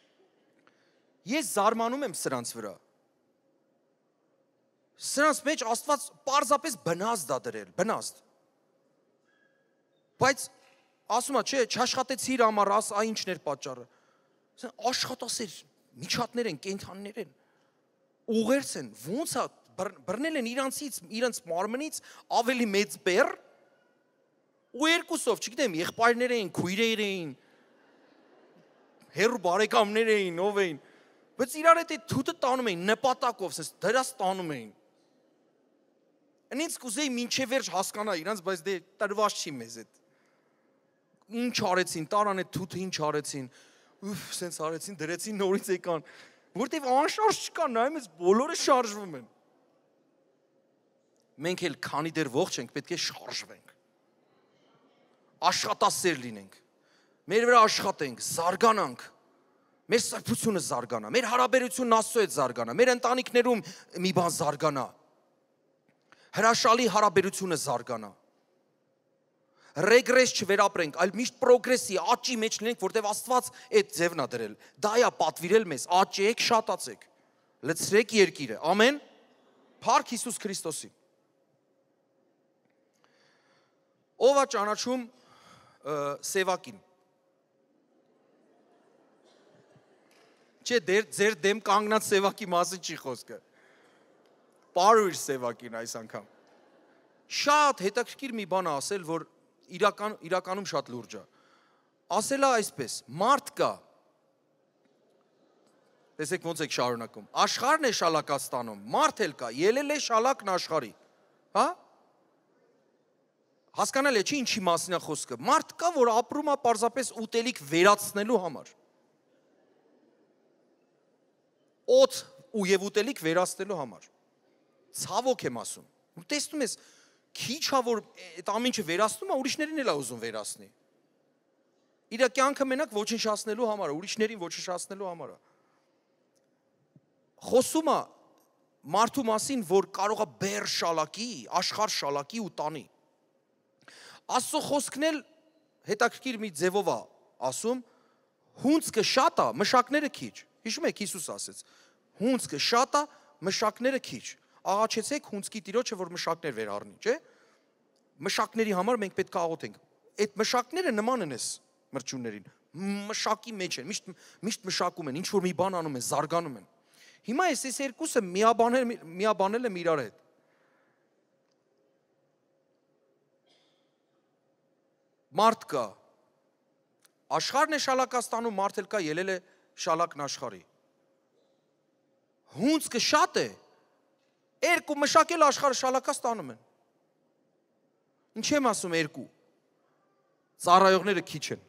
Ես զարմանում եմ սրանց վրա։ Սրանց մեջ Աստված պարզապես բնազդ է դրել, բնազդ։ Բայց ասում է, չէ, չաշխատեցիր համար, աս այ ինչն էր պատճառը։ Աշխատասեր, միջատներ են, կենդանիներ են, ուղերձ են, ոնց է բռնել են իրանցից, իրանց մարմնից ավելի մեծ բեռ, ու երկուսով, չգիտեմ, եղբայրներ էին, քույրեր էին, հեռու բարեկամներ էին, ով էին, բայց իրար հետ այդ թութը տանում էին, նպատակով, սենց դրած տանում էին։ Ինձ կուզեի մինչև վերջ հասկանա իրանց, բայց դե տրված չի մեզ այդ։ Ինչ արեցին, տարան այդ թութը ինչ արեցին, ուֆ, սենց արեցին, դրեցին, նորից եկան, որտև անշարժ չկան, նայում ես բոլորը շարժվում են։ Մենք էլ քանի դեռ ողջ ենք, պետք է շարժվենք։ Աշխատասեր լինենք, մեր վրա աշխատենք, զարգանանք, մեր սրբությունը զարգանա, մեր հարաբերությունն Աստծո հետ զարգանա, մեր ընտանիքներում մի բան զարգանա, հրաշալի հարաբերությունը զարգանա, ռեգրես չվերապրենք, այլ միշտ պրոգրեսի, աճի մեջ լինենք, որտև Աստված այդ ձևն է դրել, դա է պատվիրել մեզ, աճեք, շատացեք, լցրեք երկիրը, ամեն, փառք Հիսուս Քրիստոսի։ Ով է ճանաչում Սևակին։ Չէ, ձեր դեմ կանգնած Սևակի մասին չի խոսքը։ Պարույր Սևակին այս անգամ։ Շատ հետաքրքիր մի բան է ասել, որ իրական, իրականում շատ լուրջ է։ Ասել է այսպես, մարդ կա, տեսեք ոնց եք շարունակում, աշխարհն է շալակած ստանում, մարդ էլ կա, ելել է շալակն աշխարհի, հա? Հասկանալ է, չի ինչի մասին է խոսքը, մարդ կա, որ ապրում է պարզապես ուտելիք վերացնելու համար, օդ ու և ուտելիք վերացնելու համար, ցավոք եմ ասում, ու տեսնում ես, քիչ է, որ այդ ամինչը վերացնում է, ուրիշներին էլ է ուզում վերացնի, իր կյանքը մենակ ոչնչացնելու համար, ուրիշներին ոչնչացնելու համար է, խոսում է մարդու մասին, որ կարող է բեռ շալակի, աշխարհ շալակի ու տանի, Աստծո խոսքն էլ հետաքրքիր մի ձևով է ասում, հունձքը շատ է, մշակները քիչ, հիշում եք Հիսուս ասեց, հունձքը շատ է, մշակները քիչ, աղաչեցեք հունձքի տիրոջը, որ մշակներ վերառնի, չէ, մշակների համար մենք պետք է աղոթենք, այդ մշակները նման են ես մրջյուններին, մշակի մեջ են, միշտ, միշտ մշակում են, ինչ որ մի բան անում են, զարգանում են, հիմա ես այս երկուսը միաբանել, միաբանել եմ իրար հետ, Մարդ կա, աշխարհն է շալակաստանում, մարդ էլ կա, ելել է շալակն աշխարհի։ Հունձքը շատ է, Երկու մշակել աշխարհը շալակած տանում են։ Ինչ եմ ասում երկու։ Ծառայողները քիչ են։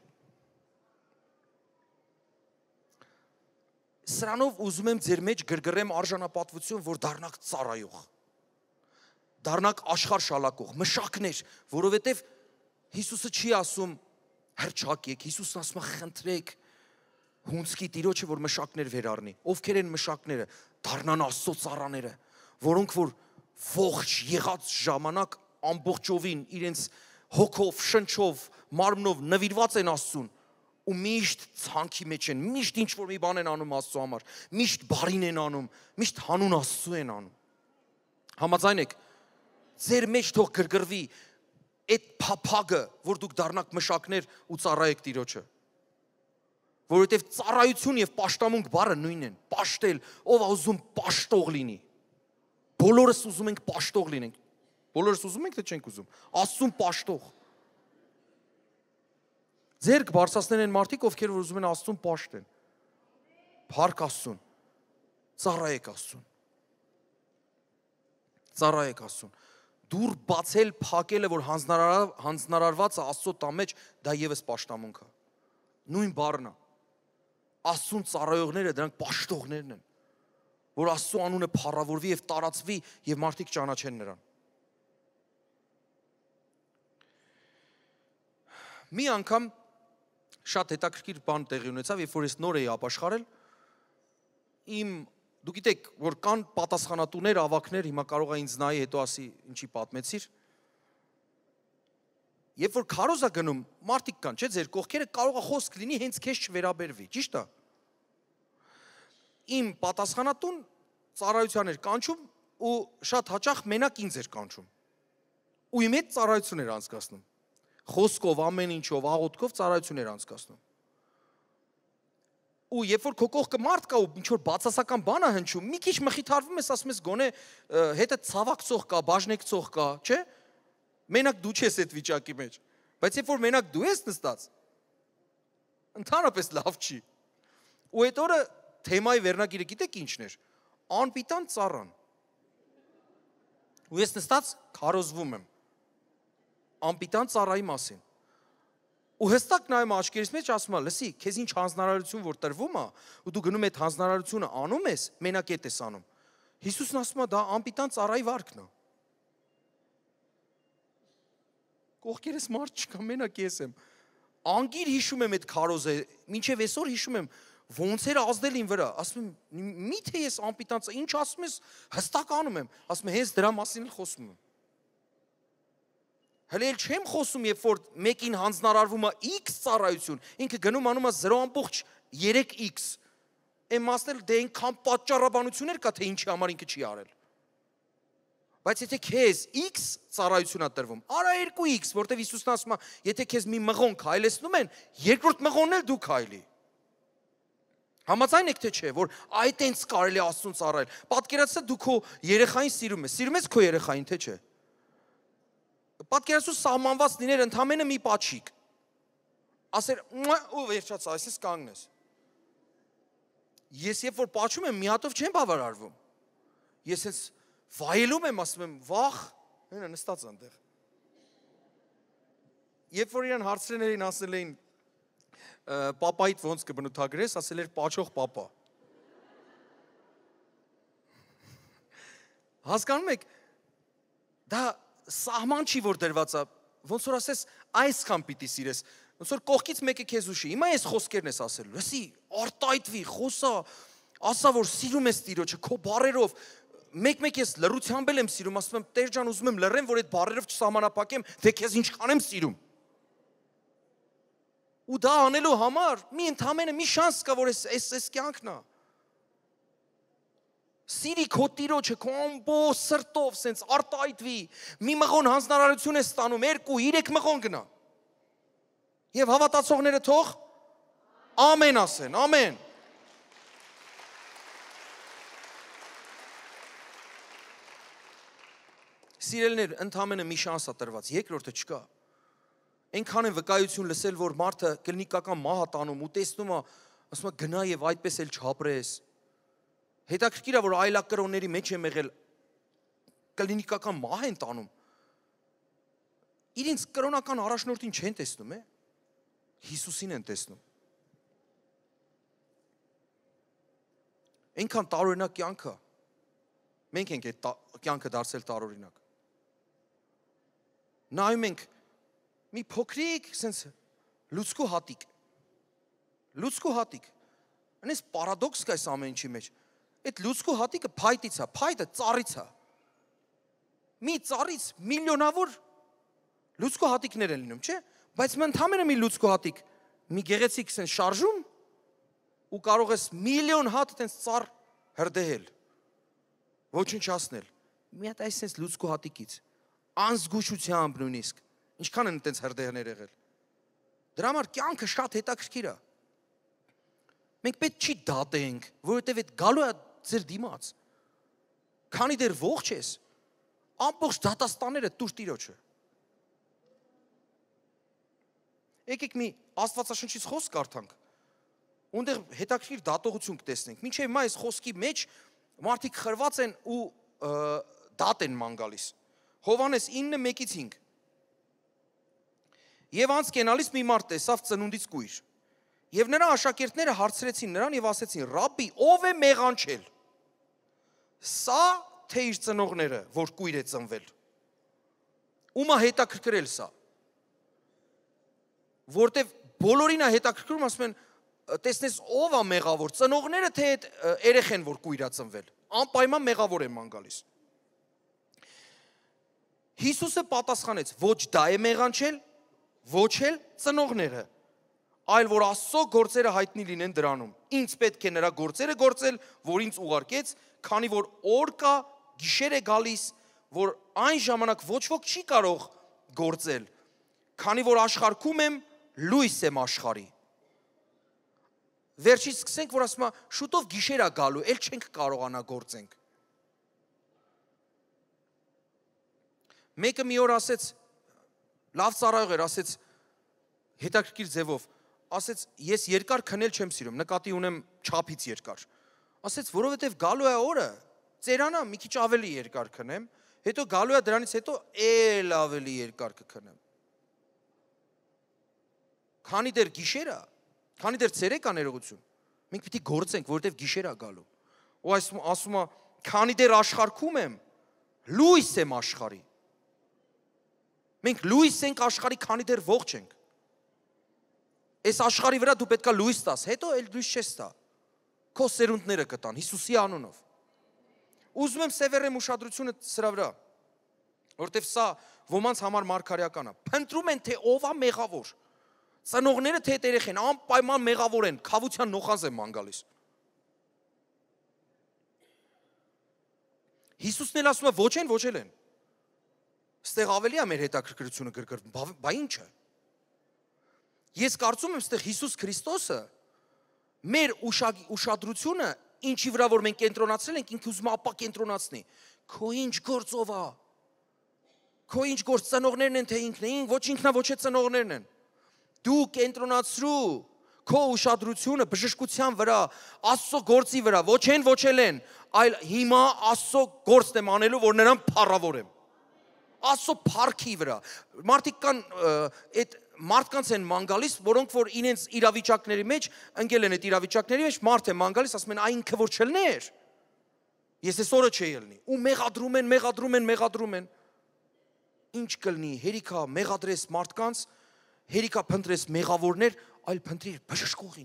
Սրանով ուզում եմ ձեր մեջ գրգռեմ արժանապատվություն, որ դառնաք ծառայող։ Դառնաք աշխարհ շալակող, մշակներ, որովհետև Հիսուսը չի ասում հրճակեք, Հիսուսն ասում է խնդրեք հունցքի Տիրոջը, որ մշակներ վերառնի։ Ովքեր են մշակները, դառնան Աստծո ծառաները, որոնք որ ողջ եղած ժամանակ ամբողջովին իրենց հոգով, շնչով, մարմնով նվիրված են Աստծուն ու միշտ ցանքի մեջ են, միշտ ինչ որ մի բան են անում Աստծո համար, միշտ բարին են անում, միշտ հանուն Աստծո են անում։ Համաձայն եք, ձեր մեջ թող գրգռվի այդ փափագը, որ դուք դառնաք մշակներ ու ծառայեք Տիրոջը։ Որովհետև ծառայություն եւ պաշտամունք բառը նույնն են։ Պաշտել, ով ուզում պաշտող լինի։ Բոլորս ուզում ենք պաշտող լինենք։ Բոլորս ուզում ենք, թե չենք ուզում։ Աստծուն պաշտող։ Ձերք բարձրացնեն են մարդիկ, ովքեր որ ուզում են Աստծուն պաշտեն։ Փառք Աստծուն։ Ծառայեք Աստծուն։ Ծառայեք Աստծուն։ Դուր բացել, փակելը, որ հանձնարարված է Աստծո տան մեջ, դա եւս պաշտամունք է։ Նույն բառն է։ Աստծուն ծառայողները դրանք պաշտողներն են, որ Աստծո անունը փառավորվի եւ տարածվի եւ մարդիկ ճանաչեն նրան։ Մի անգամ շատ հետաքրքիր բան տեղի ունեցավ, երբ որ ես նոր էի ապաշխարել, իմ դու գիտեք, որ կան պատասխանատուներ, ավակներ, հիմա կարող է ինձ նայի, հետո ասի, ինչի պատմեցիր։ Երբ որ քարոզ է գնում, մարդիկ կան, չէ՞, ձեր կողքերը կարող է խոսք լինի, հենց քեզ չվերաբերվի, ճիշտ է։ Իմ պատասխանատուն ծառայության էր կանչում ու շատ հաճախ մենակ ինձ էր կանչում։ Ու իմ հետ ծառայություն էր անցկացնում։ Խոսքով, ամեն ինչով, աղոթքով ծառայություն էր անցկացնում։ Ու երբ որ քո կողքը մարդ կա ու ինչ որ բացասական բան է հնչում, մի քիչ մխիթարվում ես, ասում ես գոնե հետը ցավակցող կա, բաժնեկցող կա, չէ՞։ Մենակ դու չես այդ վիճակի մեջ։ Բայց երբ որ մենակ դու ես նստած, ընդհանրապես լավ չի։ Ու այդ օրը թեմայի վերնագիրը գիտեք ինչն էր։ Անպիտան ծառան։ Ու ես նստած քարոզվում եմ անպիտան ծառայի մասին։ Ու հստակ նայում աչքերիս մեջ ասում եմ, լսի, քեզ ինչ հանձնարարություն որ տրվում է, ու դու գնում ես հանձնարարությունը անում ես, մենակ էդ ես անում։ Հիսուսն ասում է, դա անպիտան ծառայի վարքն է։ Կողքերս մարդ չկա, մենակ ես եմ։ Անգիր հիշում եմ այդ քարոզը, մինչև այսօր հիշում եմ, ոնց էր ազդել իմ վրա։ Ասում եմ, մի՞թե ես անպիտան, ինչ ասում ես, հստակ անում եմ։ Ասում եմ, հենց դրա մասին էլ խոսում եմ։ Հələ էլ չեմ խոսում, երբ որ մեկին հանձնարարվում է X ծառայություն, ինքը գնում անում է զրո ամբողջ երեք X։ Այն մասն էլ դե այնքան պատճառաբանություններ կա, թե ինչի համար ինքը չի արել։ Բայց եթե քեզ X ծառայություն է տրվում, արա երկու X, որտեվ Հիսուսն ասում է, եթե քեզ մի մղոն քայլեցնում են, երկրորդ մղոնն էլ դու քայլի։ Համաձայն եք թե չէ, որ այդ այնց կարելի Աստծուն ծառայել։ Պատկերացրու դու քո երեխային սիրում ես, սիրում ես քո երեխային, թե չէ։ Պատկերացրու սահմանված լիներ ընդամենը մի պաչիկ։ Ասեր, ու վերջաց, այսպես կանգնես։ Ես երբ որ պաչում եմ, մի հատով չեմ բավարարվում։ Ես հենց վայելում եմ, ասում եմ, վախ, հենա նստած այնտեղ։ Երբ որ իրան հարցրեներին ասել էին, պապայիդ ոնց կբնութագրես, ասել էր պաչող պապա։ Հասկանում եք, դա սահման չի որ դրված է, ոնց որ ասես այսքան պիտի սիրես, ոնց որ կողքից մեկը քեզ ուշի, հիմա այս խոսքերն ես ասելու, լսի, արտայտվի, խոսա, ասա որ սիրում ես Տիրոջը, քո բառերով, մեկ-մեկ ես լռությամբ եմ սիրում, ասում եմ Տեր ջան, ուզում եմ լռեմ, որ այդ բառերով չսահմանափակեմ, թե քեզ ինչքան եմ սիրում։ Ու դա անելու համար մի ընդամենը մի շանս կա, որ այս այս կյանքն է։ Սիրի քո Տիրոջը, քո ամբողջ սրտով, սենց արտայտվի, մի մղոն հանձնարարություն է ստանում, երկու, երեք մղոն գնա։ Եվ հավատացողները թող ամեն ասեն, ամեն։ Սիրելիներ, ընդամենը մի շանս է տրված, երկրորդը չկա։ Այնքան են վկայություն լսել, որ մարդը կլինիկական մահ է տանում ու տեսնում է, ասում է գնա եւ այդպես էլ չապրես։ Հետաքրքիր է, որ այլակրոնների մեջ եմ եղել, կլինիկական մահ են տանում։ Իրենց կրոնական առաջնորդին չեն տեսնում, է։ Հիսուսին են տեսնում։ Այնքան տարօրինակ կյանքը։ Մենք ենք այդ կյանքը դարձել տարօրինակ։ Նայում ենք մի փոքրիկ sense լուցկու հատիկ։ Լուցկու հատիկ։ Այնպես պարադոքս կա այս ամեն ինչի մեջ։ Այդ լուցկու հատիկը փայտից է, փայտը ծառից է։ Մի ծառից միլիոնավոր լուցկու հատիկներ են լինում, չէ՞։ Բայց մեն ընդհանրապես մի լուցկու հատիկ, մի գեղեցիկ sense շարժում ու կարող ես միլիոն հատ այդպես ծառ հրդեհել, ոչնչացնել։ Մի հատ այս sense լուցկու հատիկից, անզգուշությամբ նույնիսկ, ինչքան են այդպես հրդեհներ եղել։ Դրա համար կյանքը շատ հետաքրքիր է։ Մենք պետք չի դատենք, որովհետև այդ գալու է ձեր դիմաց։ Քանի դեռ ողջ ես, ամբողջ դատաստանները տուր Տիրոջը։ Եկեք մի Աստվածաշնչից խոսք կարդանք։ Ունդեղ հետաքրքիր դատողություն կտեսնենք։ Մինչև հիմա այս խոսքի մեջ մարդիկ խրված են ու դատ են ման գալիս։ Հովհաննես ինը մեկից հինգ։ Եվ անց կենալիս մի մարդ տեսավ ծնունդից կույր։ Եվ նրա աշակերտները հարցրեցին նրան եւ ասեցին. «Ռաբբի, ով է մեղանչել։ Սա թե իր ծնողները, որ կույր է ծնվել»։ Ումա հետաքրքրել սա։ Որտեվ բոլորին է հետաքրքրում, ասում են, տեսնես ով է մեղավոր, ծնողները թե այդ երեխեն, որ կույր է ծնվել։ Անպայման մեղավոր են ման գալիս։ Հիսուսը պատասխանեց. ոչ դա է մեղանչել, ոչ էլ ծնողները, այլ որ Աստծո գործերը հայտնի լինեն դրանում։ Ինձ պետք է նրա գործերը գործել, որ ինձ ուղարկեց, քանի որ օր կա, գիշեր է գալիս, որ այն ժամանակ ոչ ոք չի կարող գործել, քանի որ աշխարհում եմ, լույս եմ աշխարհի։ Վերջից սկսենք, որ ասում է, շուտով գիշեր է գալու, էլ չենք կարողանա գործենք։ Մեկը մի օր ասեց, լավ ծառայող էր, ասեց հետաքրքիր ձևով, ասեց ես երկար քնել չեմ սիրում, նկատի ունեմ չափից երկար։ Ասեց, որովհետև գալու է օրը, ծերանա մի քիչ ավելի երկար քնեմ, հետո գալու է դրանից հետո էլ ավելի երկար կքնեմ։ Քանի դեռ գիշեր է, քանի դեռ ցերեկ է ներողություն, մենք պիտի գործենք, որովհետև գիշեր է գալու։ Ու ասում է, քանի դեռ աշխարհում եմ, լույս եմ աշխարհի։ Մենք լույս ենք աշխարհի, քանի դեռ ողջ ենք։ Այս աշխարհի վրա դու պետքա լույս տաս, հետո էլ լույս չես տա։ Քո սերունդները կտան Հիսուսի անունով։ Ուզում եմ սևեռեմ ուշադրությունը սրա վրա, որովհետև սա ոմանց համար մարգարեական է։ Փնտրում են, թե ով է մեղավոր։ Ծնողները թե այդ երեխեն անպայման մեղավոր են, քավության նոխազ են ման գալիս։ Հիսուսն էլ ասում է ոչ են, ոչ էլ են։ Ստեղ ավելի է մեր հետաքրքրությունը գրգռվում, բա ի՞նչը։ Ես կարծում եմ, ստեղ Հիսուս Քրիստոսը մեր ուշադրությունը, ինչի վրա որ մենք կենտրոնացրել ենք, ինքը ուզում է ապա կենտրոնացնի։ Քո ինչ գործով է։ Քո ինչ գործ ծնողներն են, թե ինքն է, ոչ ինքն է, ոչ է ծնողներն են։ Դու կենտրոնացրու քո ուշադրությունը բժշկության վրա, Աստծո գործի վրա, ոչ են, ոչ էլ են, այլ հիմա Աստծո գործն եմ անելու, որ նրան փառավորեմ։ Աստծո փառքի վրա։ Մարդիկ կան այդ մարդկանց են ման գալիս, որոնք որ իրենց իրավիճակների մեջ ընկել են այդ իրավիճակների մեջ, մարդ է ման գալիս, ասում են, այ ինքը որ չլներ։ Ես այս օրը չէի ելնի։ Ու մեղադրում են, մեղադրում են, մեղադրում են։ Ինչ կլինի, հերիքա մեղադրես մարդկանց, հերիքա փնտրես մեղավորներ, այլ փնտրիր բժշկողին։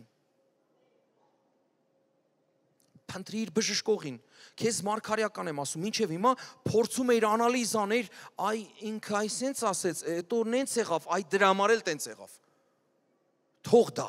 Փնտրիր բժշկողին։ Քեզ մարգարեական եմ ասում, ինչև հիմա փորձում էիր անալիզ աներ, այ ինքը այսենց ասեց, հետո նենց եղավ, այ դրա համար էլ տենց եղավ։ Թող դա։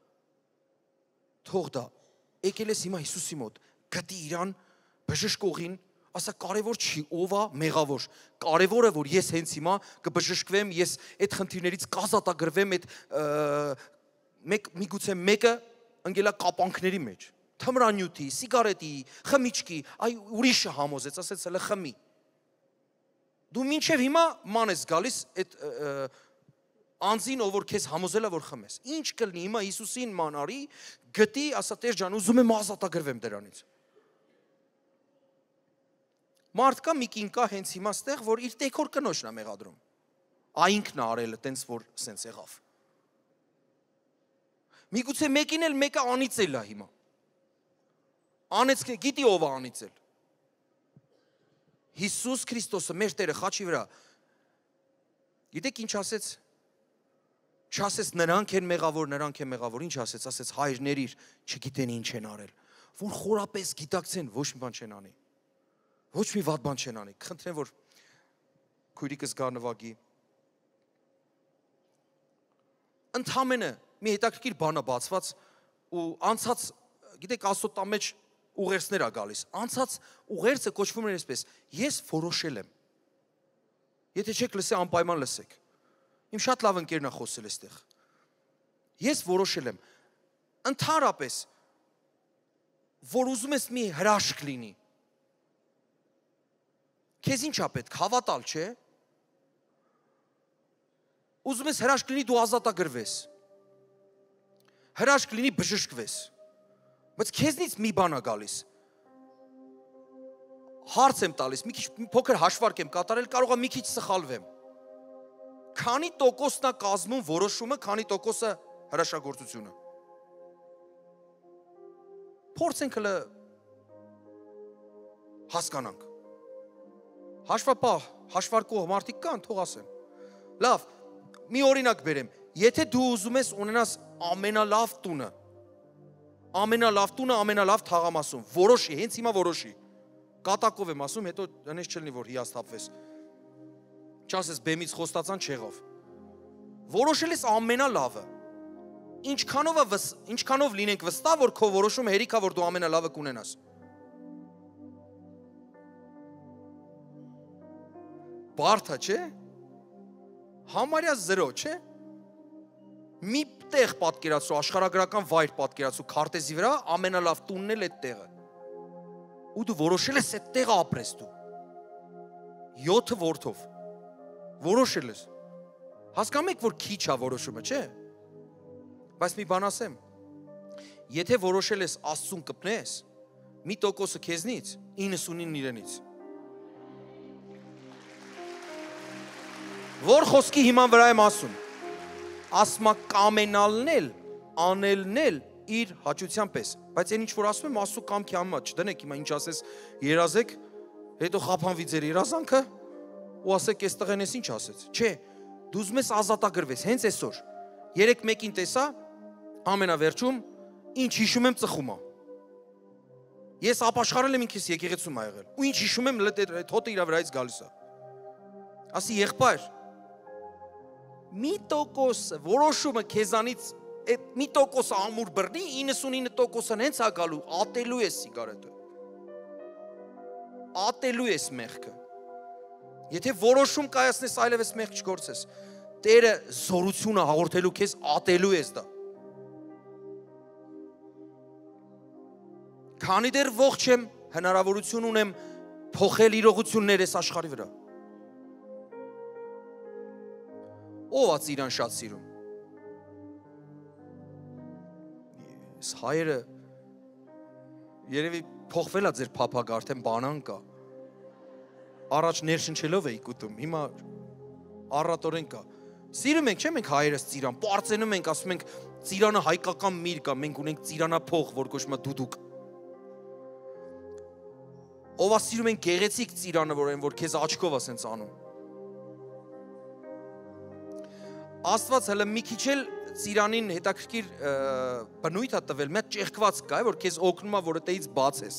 Թող դա։ Եկել ես հիմա Հիսուսի մոտ, գտի իրան բժշկողին, ասա կարևոր չի ով է մեղավոր։ Կարևորը որ ես հենց հիմա կբժշկվեմ, ես այդ խնդիրներից կազատագրվեմ, այդ մեկ միգուցե մեկը ընկելա կապանքների մեջ։ Թմրանյութի, սիգարետի, խմիչքի, այ ուրիշը համոզեց, ասեց հələ խմի։ Դու մինչև հիմա ման ես գալիս այդ անձին, ով որ քեզ համոզել է որ խմես։ Ինչ կլինի հիմա Հիսուսին ման արի, գտի, ասա Տեր ջան, ուզում եմ ազատագրվեմ դրանից։ Մարդ կա մի կին կա հենց հիմա ստեղ, որ իր տեքոր կնոջն է մեղադրում։ Այնքն է արել տենց որ սենց եղավ։ Միգուցե մեկին էլ մեկը անիծել է հիմա։ Անեց գիտի ով է անիծել։ Հիսուս Քրիստոսը մեր Տերը խաչի վրա։ Գիտեք ինչ ասեց։ Չասեց նրանք են մեղավոր, նրանք են մեղավոր, ինչ ասեց, ասեց հայրներիր, չգիտեն ինչ են արել, որ խորապես գիտակցեն, ոչ մի բան չեն անի, ոչ մի վատ բան չեն անի, կխնդրեմ, որ քույրիկս գա նվագի, ընդամենը մի հետաքրքիր բան է բացված ու անցած, գիտեք Աստծո մեջ ուղերձներ է գալիս, անցած ուղերձը կոչվում է այսպես, ես որոշել եմ, եթե չեք լսե անպայման լսեք, իմ շատ լավ ընկերն է խոսել այստեղ։ Ես որոշել եմ, ընդհանրապես, որ ուզում ես մի հրաշք լինի, քեզ ինչ է պետք, հավատալ, չէ։ Ուզում ես հրաշք լինի, դու ազատագրվես, հրաշք լինի, բժշկվես, բայց քեզնից մի բան է գալիս, հարց եմ տալիս, մի քիչ փոքր հաշվարկ եմ կատարել, կարող է մի քիչ սխալվեմ։ Քանի տոկոսն է կազմում որոշումը, քանի տոկոսը հրաշագործությունը։ Փորձենք հələ հասկանանք։ Հաշվապահ, հաշվարկող մարդիկ կան, թող ասեն։ Լավ, մի օրինակ բերեմ։ Եթե դու ուզում ես ունենաս ամենալավ տունը, ամենալավ տունը, ամենալավ թաղամասում, որոշի, հենց հիմա որոշի։ Կատակով եմ ասում, հետո հենց չլինի, որ հիասթափվես։ Չասես բեմից խոստացան չեղավ։ Որոշել ես ամենալավը։ Ինչքանով է ինչքանով լինենք վստահ, որ քո որոշումը հերիք է, որ դու ամենալավը կունենաս։ Բարդ է, չէ։ Համարյա զրո, չէ։ Մի տեղ պատկերացրու, աշխարհագրական վայր պատկերացրու, քարտեզի վրա ամենալավ տունն էլ այդ տեղը։ Ու դու որոշել ես այդ տեղը ապրես դու։ յոթ որդով։ Որոշել ես։ Հասկանում եք, որ քիչ է որոշումը, չէ։ Բայց մի բան ասեմ։ Եթե որոշել ես Աստծուն կպնես, մի տոկոսը քեզնից, իննսունինը իրենից։ Որ խոսքի հիման վրա եմ ասում։ Ասմա կամենալն էլ, անելն էլ իր հաճության պես։ Բայց այն ինչ որ ասում եմ, Աստծո կամքի համար չդնեք, հիմա ինչ ասես, երազեք, հետո խափանվի ձեր երազանքը, ու ասեք, այս տղեն ես ինչ ասեց։ Չէ, դու ուզում ես ազատագրվես, հենց այսօր։ Երեք մեկին տեսա, ամենավերջում, ինչ հիշում եմ ծխում է։ Ես ապաշխարել եմ ինքս եկեղեցում ա եղել, ու ինչ հիշում եմ, այդ հոտը իր վրայից գալիս է։ Ասի եղբայր, մի տոկոս որոշումը քեզանից այդ մի տոկոս ամուր բռնի, իննսունինը տոկոսն հենց է գալու, ատելու ես սիգարետը։ Ատելու ես մեղքը։ Եթե որոշում կայացնես, այլևս մեղք չգործես, Տերը զորությունը հաղորդելու քեզ ատելու ես դա։ Քանի դեռ ողջ եմ, հնարավորություն ունեմ փոխել իրողություններ այս աշխարհի վրա։ Ո՞վ է Ծիրան շատ սիրում։ Ես հայերը երևի փոխվել է ձեր փափագը, արդեն բանան կա։ Առաջ ներշնչելով էի կուտում, հիմա առատորեն կա։ Սիրում ենք, չէ՞ մենք հայերս Ծիրան, պարծենում ենք, ասում ենք Ծիրանը հայկական միր կա, մենք ունենք Ծիրանափող, որ կոչվում է դուդուկ։ Ով է սիրում են գեղեցիկ Ծիրանը, որ այն որ քեզ աչքով է սենց անում։ Աստված հələ մի քիչ էլ Ծիրանին հետաքրքիր բնույթ է տվել, մի հատ ճեղքված կա, որ քեզ օգնում է, որ այդից բացես։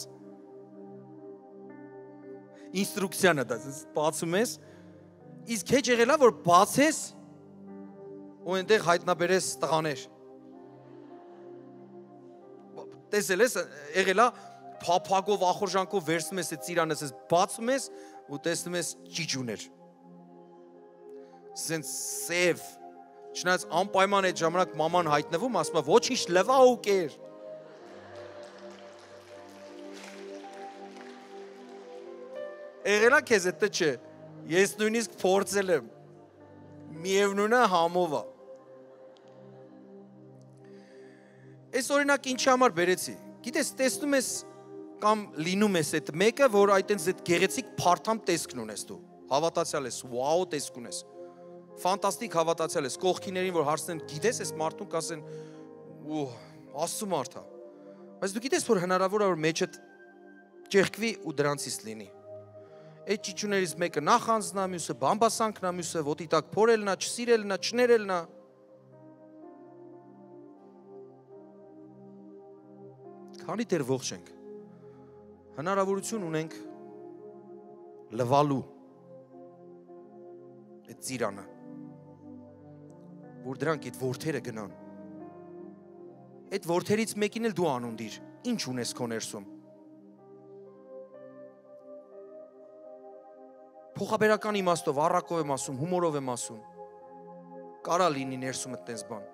Ինստրուկցիան է դա, բացում ես, իսկ հեչ եղել է, որ բացես ու այնտեղ հայտնաբերես տղաներ։ Տեսել ես, եղել է, փափագով, ախորժանքով վերցնում ես այդ Ծիրանը, ես բացում ես ու տեսնում ես ճիճուներ։ Սենց սև, չնայած անպայման այդ ժամանակ մաման հայտնվում, ասում է ոչինչ լվա ու կեր։ Եղելա քեզ էտը չէ, ես նույնիսկ փորձել եմ, միևնույնը համով է։ Այս օրինակ ինչի համար բերեցի, գիտես տեսնում ես կամ լինում ես այդ մեկը, որ այտենց այդ գեղեցիկ փարթամ տեսքն ունես դու։ Հավատացյալ ես, վաու տեսք ունես։ Ֆանտաստիկ հավատացյալ ես, կողքիներին որ հարցնեն, գիտես այս մարդուն կասեն, ու Աստծո մարդ է։ Բայց դու գիտես որ հնարավոր է որ մեջդ ճեղքվի ու դրանցից լինի։ Այդ ճիճուներից մեկը նախանձնա, մյուսը բամբասանքն է, մյուսը ոտի տակ փորելն է, չսիրելն է, չներելն է։ Քանի դեռ ողջ ենք, հնարավորություն ունենք լվալու այդ ծիրանը, որ դրանք այդ որդերը գնան։ Այդ որդերից մեկին էլ դու անուն դիր, ինչ ունես քո ներսում։ Փոխաբերական իմաստով, առակով եմ ասում, հումորով եմ ասում։ Կարա լինի ներսում այդպես բան։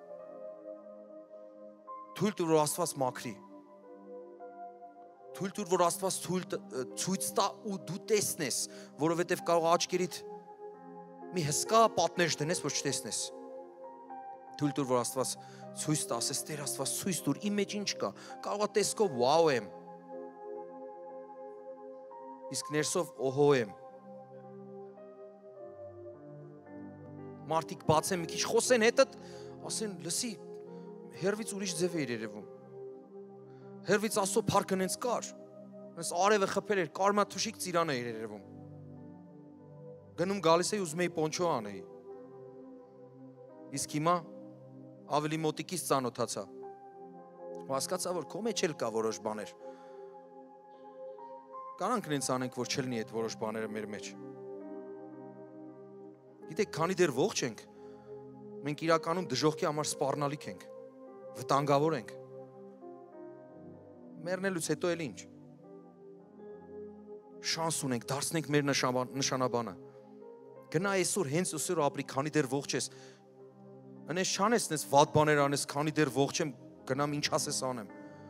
Թույլ տուր որ Աստված մաքրի։ Թույլ տուր որ Աստված ցույց տա ու դու տեսնես, որովհետև կարող աչքերիդ մի հսկա պատնեշ դնես, որ չտեսնես։ Թույլ տուր որ Աստված ցույց տա, ասես Տեր Աստված ցույց տուր, իմ մեջ ինչ կա։ Կարող է տեսքով վաու եմ։ Իսկ ներսով օհո եմ։ Մարդիկ բացեն մի քիչ խոսեն հետդ, ասեն, լսի, հերվից ուրիշ ձև էր երևում։ Հերվից Աստծո փառքը նենց կար։ Նենց արևը խփել էր, կարմրաթուշիկ ծիրան էր երևում։ Գնում գալիս էի ուզում էի պոնչո անեի։ Իսկ հիմա ավելի մոտիկից ծանոթացա։ Ու հասկացա, որ քո մեջ էլ կա որոշ բաներ։ Կարանք նենց անենք, որ չլինի այդ որոշ բաները մեր մեջ։ Գիտեք, քանի դեռ ողջ ենք, մենք իրականում դժողքի համար սպառնալիք ենք, վտանգավոր ենք։ Մեռնելուց հետո էլ ինչ։ Շանս ունենք, դարձնենք մեր նշանաբանը։ Գնա այսօր հենց այսօր ապրի, քանի դեռ ողջ ես։ Անես չանես, նես վատ բաներ անես, քանի դեռ ողջ եմ, գնամ ինչ ասես անեմ։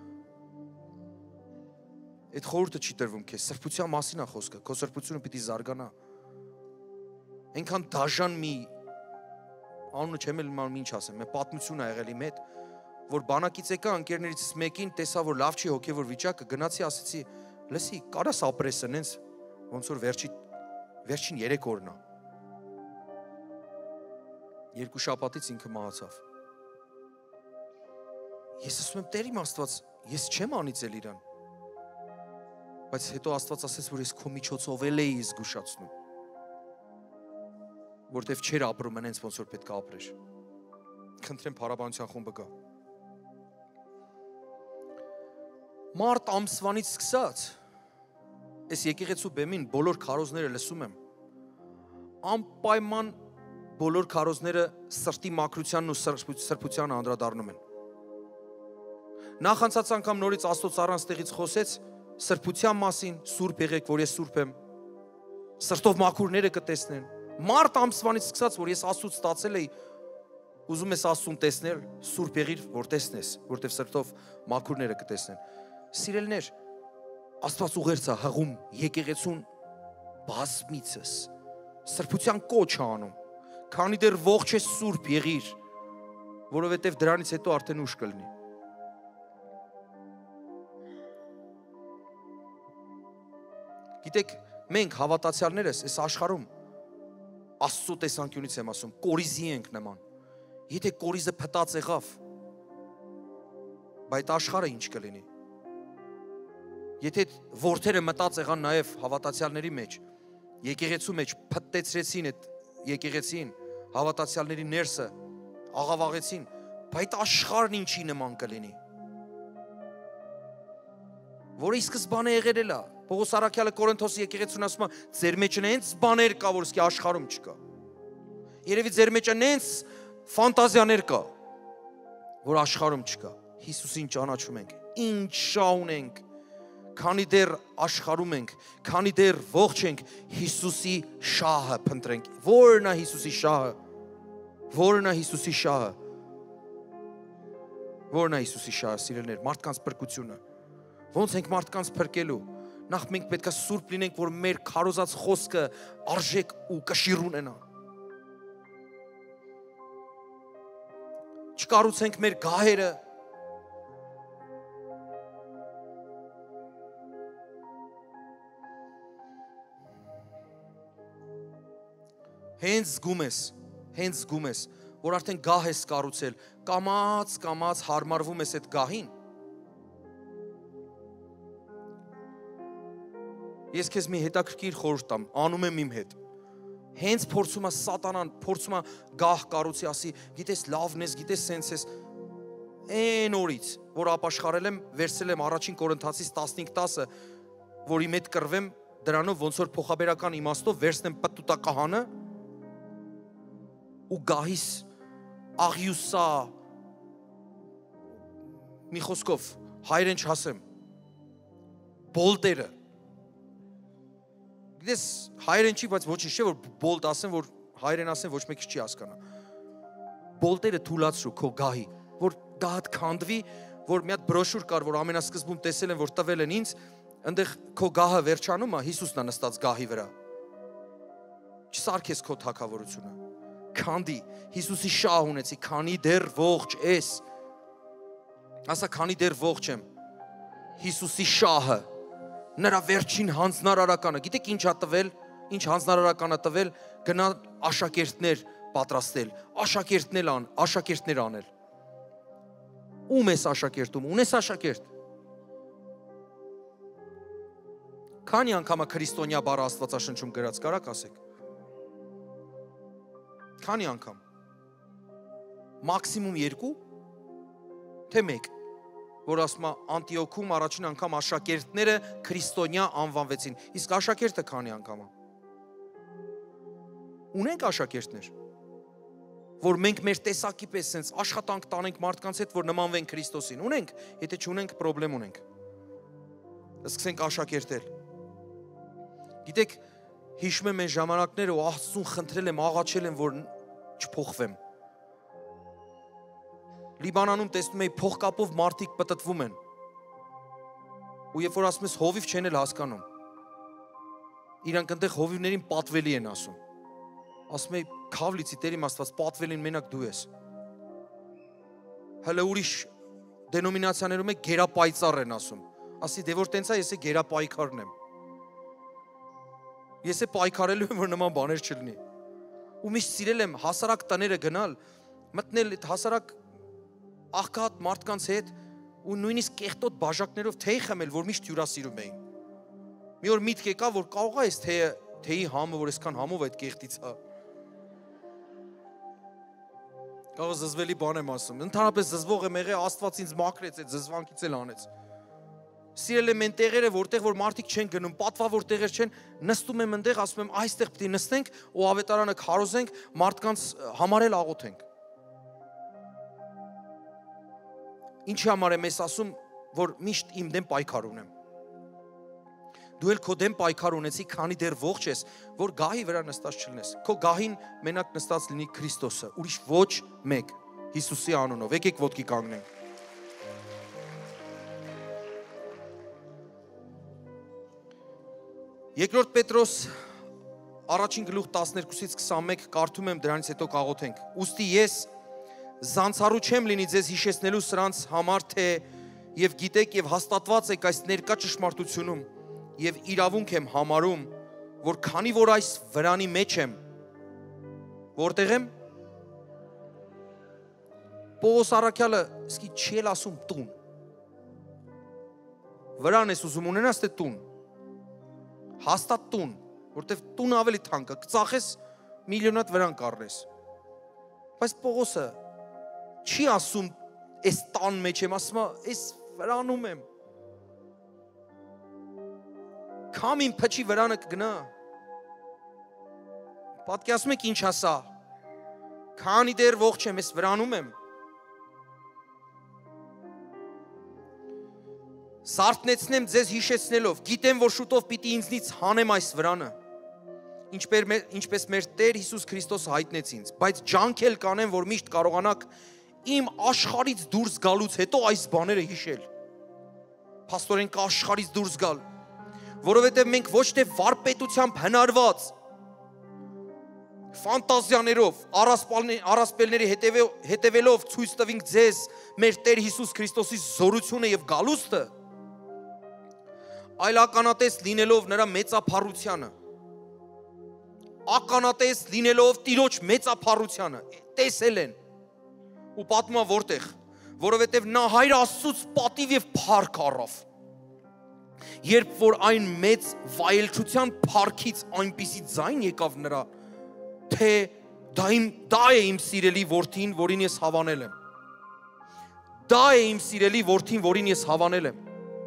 Այդ խորհուրդը չի տրվում քեզ, սրբության մասին է խոսքը, քո սրբությունը պիտի զարգանա։ Այնքան դաժան մի անունը չեմ էլ իմանում ինչ ասեմ, մեր պատմություն ա եղել իմ հետ, որ բանակից եկա ընկերներից մեկին տեսա որ լավ չի հոգևոր վիճակը, գնացի ասեցի, լսի, կարաս ապրեսը նենց ոնց որ վերջի վերջին երեք օրն է։ Երկու շաբաթից ինքը մահացավ։ Ես ասում եմ Տեր իմ Աստված, ես չեմ անիծել իրան։ Բայց հետո Աստված ասեց, որ ես քո միջոցով էլ էի զգուշացնում։ Որտեվ չեր ապրում են հենց ոնց որ պետք է ապրեր։ Խնդրեմ փառաբանության խումբը գա։ Մարտ ամսվանից սկսած այս եկեղեցու բեմին բոլոր քարոզները լսում եմ։ Անպայման բոլոր քարոզները սրտի մաքրությանն ու սրբությանը անդրադառնում են։ Նախանցած անգամ նորից Աստծո ծառան ստեղից խոսեց սրբության մասին, սուրբ եղեք, որ ես սուրբ եմ։ Սրտով մաքուրները կտեսնեն։ Մարտ ամսվանից սկսած, որ ես Աստծուց ստացել էի, ուզում ես Աստծուն տեսնել, սուրբ եղիր, որ տեսնես, որտև սրտով մաքուրները կտեսնեն։ Սիրելիներ, Աստված ուղերձ է հղում եկեղեցուն բազմիցս, սրբության կոչ է անում, քանի դեռ ողջ ես սուրբ եղիր, որովհետև դրանից հետո արդեն ուշ կլինի։ Գիտեք, մենք հավատացյալներս այս աշխարհում Աստծո տեսանկյունից եմ ասում, կորիզի ենք նման։ Եթե կորիզը փտած եղավ, բայց աշխարհը ինչ կլինի։ Եթե որդերը մտած եղան նաև հավատացյալների մեջ, եկեղեցու մեջ փտտեցրեցին այդ եկեղեցին, հավատացյալների ներսը աղավաղեցին, բայց աշխարհն ինչի նման կլինի։ Որը ի սկզբանե եղել է։ Պողոս առաքյալը Կորինթոս եկեղեցուն ասում է, ձեր մեջ նենց բաներ կա, որ իսկի աշխարհում չկա։ Երևի ձեր մեջ նենց ֆանտազիաներ կա, որ աշխարհում չկա։ Հիսուսին ճանաչում ենք, ինչ շահ ունենք, քանի դեռ աշխարհում ենք, քանի դեռ ողջ ենք, Հիսուսի շահը փնտրենք։ Ո՞րն է Հիսուսի շահը։ Ո՞րն է Հիսուսի շահը։ Ո՞րն է Հիսուսի շահը, սիրելիներ, մարդկանց փրկությունը։ Ոնց ենք մարդկանց փրկելու։ Նախ մենք պետք է սուրբ լինենք, որ մեր քարոզած խոսքը արժեք ու կշիռ ունենա։ Չկառուցենք մեր գահերը։ հենց զգում ես, հենց զգում ես, որ արդեն գահ ես կառուցել, կամաց, կամաց հարմարվում ես այդ գահին։ Ես քեզ մի հետաքրքիր խորհուրդ տամ, անում եմ իմ հետ։ Հենց փորձում է սատանան, փորձում է գահ կառուցի, ասի, գիտես լավն ես, գիտես սենց ես։ Այն օրից, որ ապաշխարել եմ, վերցրել եմ առաջին Կորինթացիս տասնհինգ տասը, որի մեջ կռվեմ, դրանով ոնց որ փոխաբերական իմաստով վերցնեմ պտուտակահանը ու գահիս աղյուսա մի խոսքով հայերեն չասեմ բոլտերը գիտես հայերեն չի, բայց ոչինչ չէ, որ բոլտ ասեմ, որ հայերեն ասեմ, ոչ մեկից չի հասկանա։ Բոլտերը թուլացրու քո գահի, որ գահդ քանդվի, որ մի հատ բրոշուր կար, որ ամենասկզբում տեսել են, որ տվել են ինձ, այնտեղ քո գահը վերջանում է, Հիսուսն է նստած գահի վրա։ Չսարքես քո թագավորությունը։ Քանդի, Հիսուսի շահ ունեցի, քանի դեռ ողջ ես։ Ասա, քանի դեռ ողջ եմ։ Հիսուսի շահը, նրա վերջին հանձնարարականը, գիտեք ինչ ա տվել, ինչ հանձնարարական ա տվել, գնա աշակերտներ պատրաստել, աշակերտներ ան, աշակերտներ անել։ Ում ես աշակերտում, ունես աշակերտ։ Քանի անգամ է քրիստոնյա բառը Աստվածաշնչում գրած, կարաք ասեք։ Քանի անգամ։ Մաքսիմում երկու, թե մեկ, որ ասում է Անտիոքում առաջին անգամ աշակերտները քրիստոնյա անվանվեցին։ Իսկ աշակերտը քանի անգամ է։ Ունենք աշակերտներ, որ մենք մեր տեսակի պես sense աշխատանք տանենք մարդկանց հետ, որ նմանվեն Քրիստոսին։ Ունենք, եթե չունենք, պրոբլեմ ունենք։ Սկսենք աշակերտել։ Գիտեք, հիշում եմ այն ժամանակները, ու Աստծուն խնդրել եմ, աղաչել եմ, որ չփոխվեմ։ Լիբանանում տեսնում էի փողկապով մարդիկ պտտվում են։ Ու երբ որ ասում ես հովիվ չեն էլ հասկանում։ Իրանք այնտեղ հովիվներին պատվելի են ասում։ Ասում էի, քավլիցի Տեր իմ Աստված, պատվելին մենակ դու ես։ Հələ ուրիշ դենոմինացիաներում է գերապայծառ են ասում։ Ասի, դե որ տենց է, ես է գերապայքարն եմ։ Ես է պայքարելու եմ, որ նման բաներ չլինի։ Ու միշտ սիրել եմ հասարակ տները գնալ, մտնել այդ հասարակ աղքատ մարդկանց հետ ու նույնիսկ կեղտոտ բաժակներով թեյ խմել, որ միշտ հյուրասիրում էին։ Մի օր միտք եկա, որ կարող է այս թեյը, թեյի համը, որ այսքան համով այդ կեղտից է։ Կարող զզվելի բան եմ ասում։ Ընդհանրապես զզվող եմ եղել, Աստված ինձ մաքրեց, այդ զզվանքից էլ անեց։ Սիրել եմ այն տեղերը, որտեղ որ մարդիկ չեն գնում, պատվավոր տեղեր չեն, նստում եմ այնտեղ, ասում եմ, այստեղ պետք է նստենք ու ավետարանը քարոզենք, մարդկանց համար էլ աղոթենք։ Ինչի համար եմ ես ասում, որ միշտ իմ դեմ պայքար ունեմ։ Դու էլ քո դեմ պայքար ունեցի, քանի դեռ ողջ ես, որ գահի վրա նստած չլինես։ Քո գահին մենակ նստած լինի Քրիստոսը, ուրիշ ոչ մեկ, Հիսուսի անունով։ Եկեք ոտքի կանգնենք։ Երկրորդ Պետրոս առաջին գլուխ տասներկուսից քսանմեկ կարդում եմ, դրանից հետո կաղոթենք։ Ուստի ես զանցառու չեմ լինի ձեզ հիշեցնելու սրանց համար, թե եւ գիտեք եւ հաստատված եք այս ներկա ճշմարտությունում եւ իրավունք եմ համարում, որ քանի որ այս վրանի մեջ եմ, որտեղ եմ, Պողոս առաքյալը իսկի չի էլ ասում տուն։ Վրան ես ուզում ունենաս, թե տուն։ Հաստատ տուն, որտեղ տուն ավելի թանկ է, կծախես միլիոնատ վրան կառնես։ Բայց Պողոսը չի ասում այս տան մեջ եմ, ասում է այս վրանում եմ։ Կամ իմ փչի վրանը կգնա։ Պատկերացնում եք ինչ ասա։ Քանի դեռ ողջ եմ, ես վրանում եմ։ Սարթնեցնեմ ձեզ հիշեցնելով, գիտեմ, որ շուտով պիտի ինձնից հանեմ այս վրանը, ինչպես մեր Տեր Հիսուս Քրիստոս հայտնեց ինձ, բայց ջանք էլ կանեմ, որ միշտ կարողանաք իմ աշխարից դուրս գալուց հետո այս բաները հիշել։ Փաստորեն կա աշխարից դուրս գալ, որովհետև մենք ոչ թե վարպետությամբ հնարված, ֆանտազիաներով, առասպելների հետևելով ցույց տվինք ձեզ մեր Տեր Հիսուս Քրիստոսի զորությունը եւ գալուստը, այլ ականատես լինելով նրա մեծափառությանը, ականատես լինելով Տիրոջ մեծափառությանը, տեսել են։ Ու պատմում է որտեղ, որովհետև նա Հայր Աստծուց պատիվ եւ փառք առավ։ Երբ որ այն մեծ վայելչության փառքից այնպիսի ձայն եկավ նրա, թե դա իմ դա է իմ սիրելի որդին, որին ես հավանել եմ։ Դա է իմ սիրելի որդին, որին ես հավանել եմ։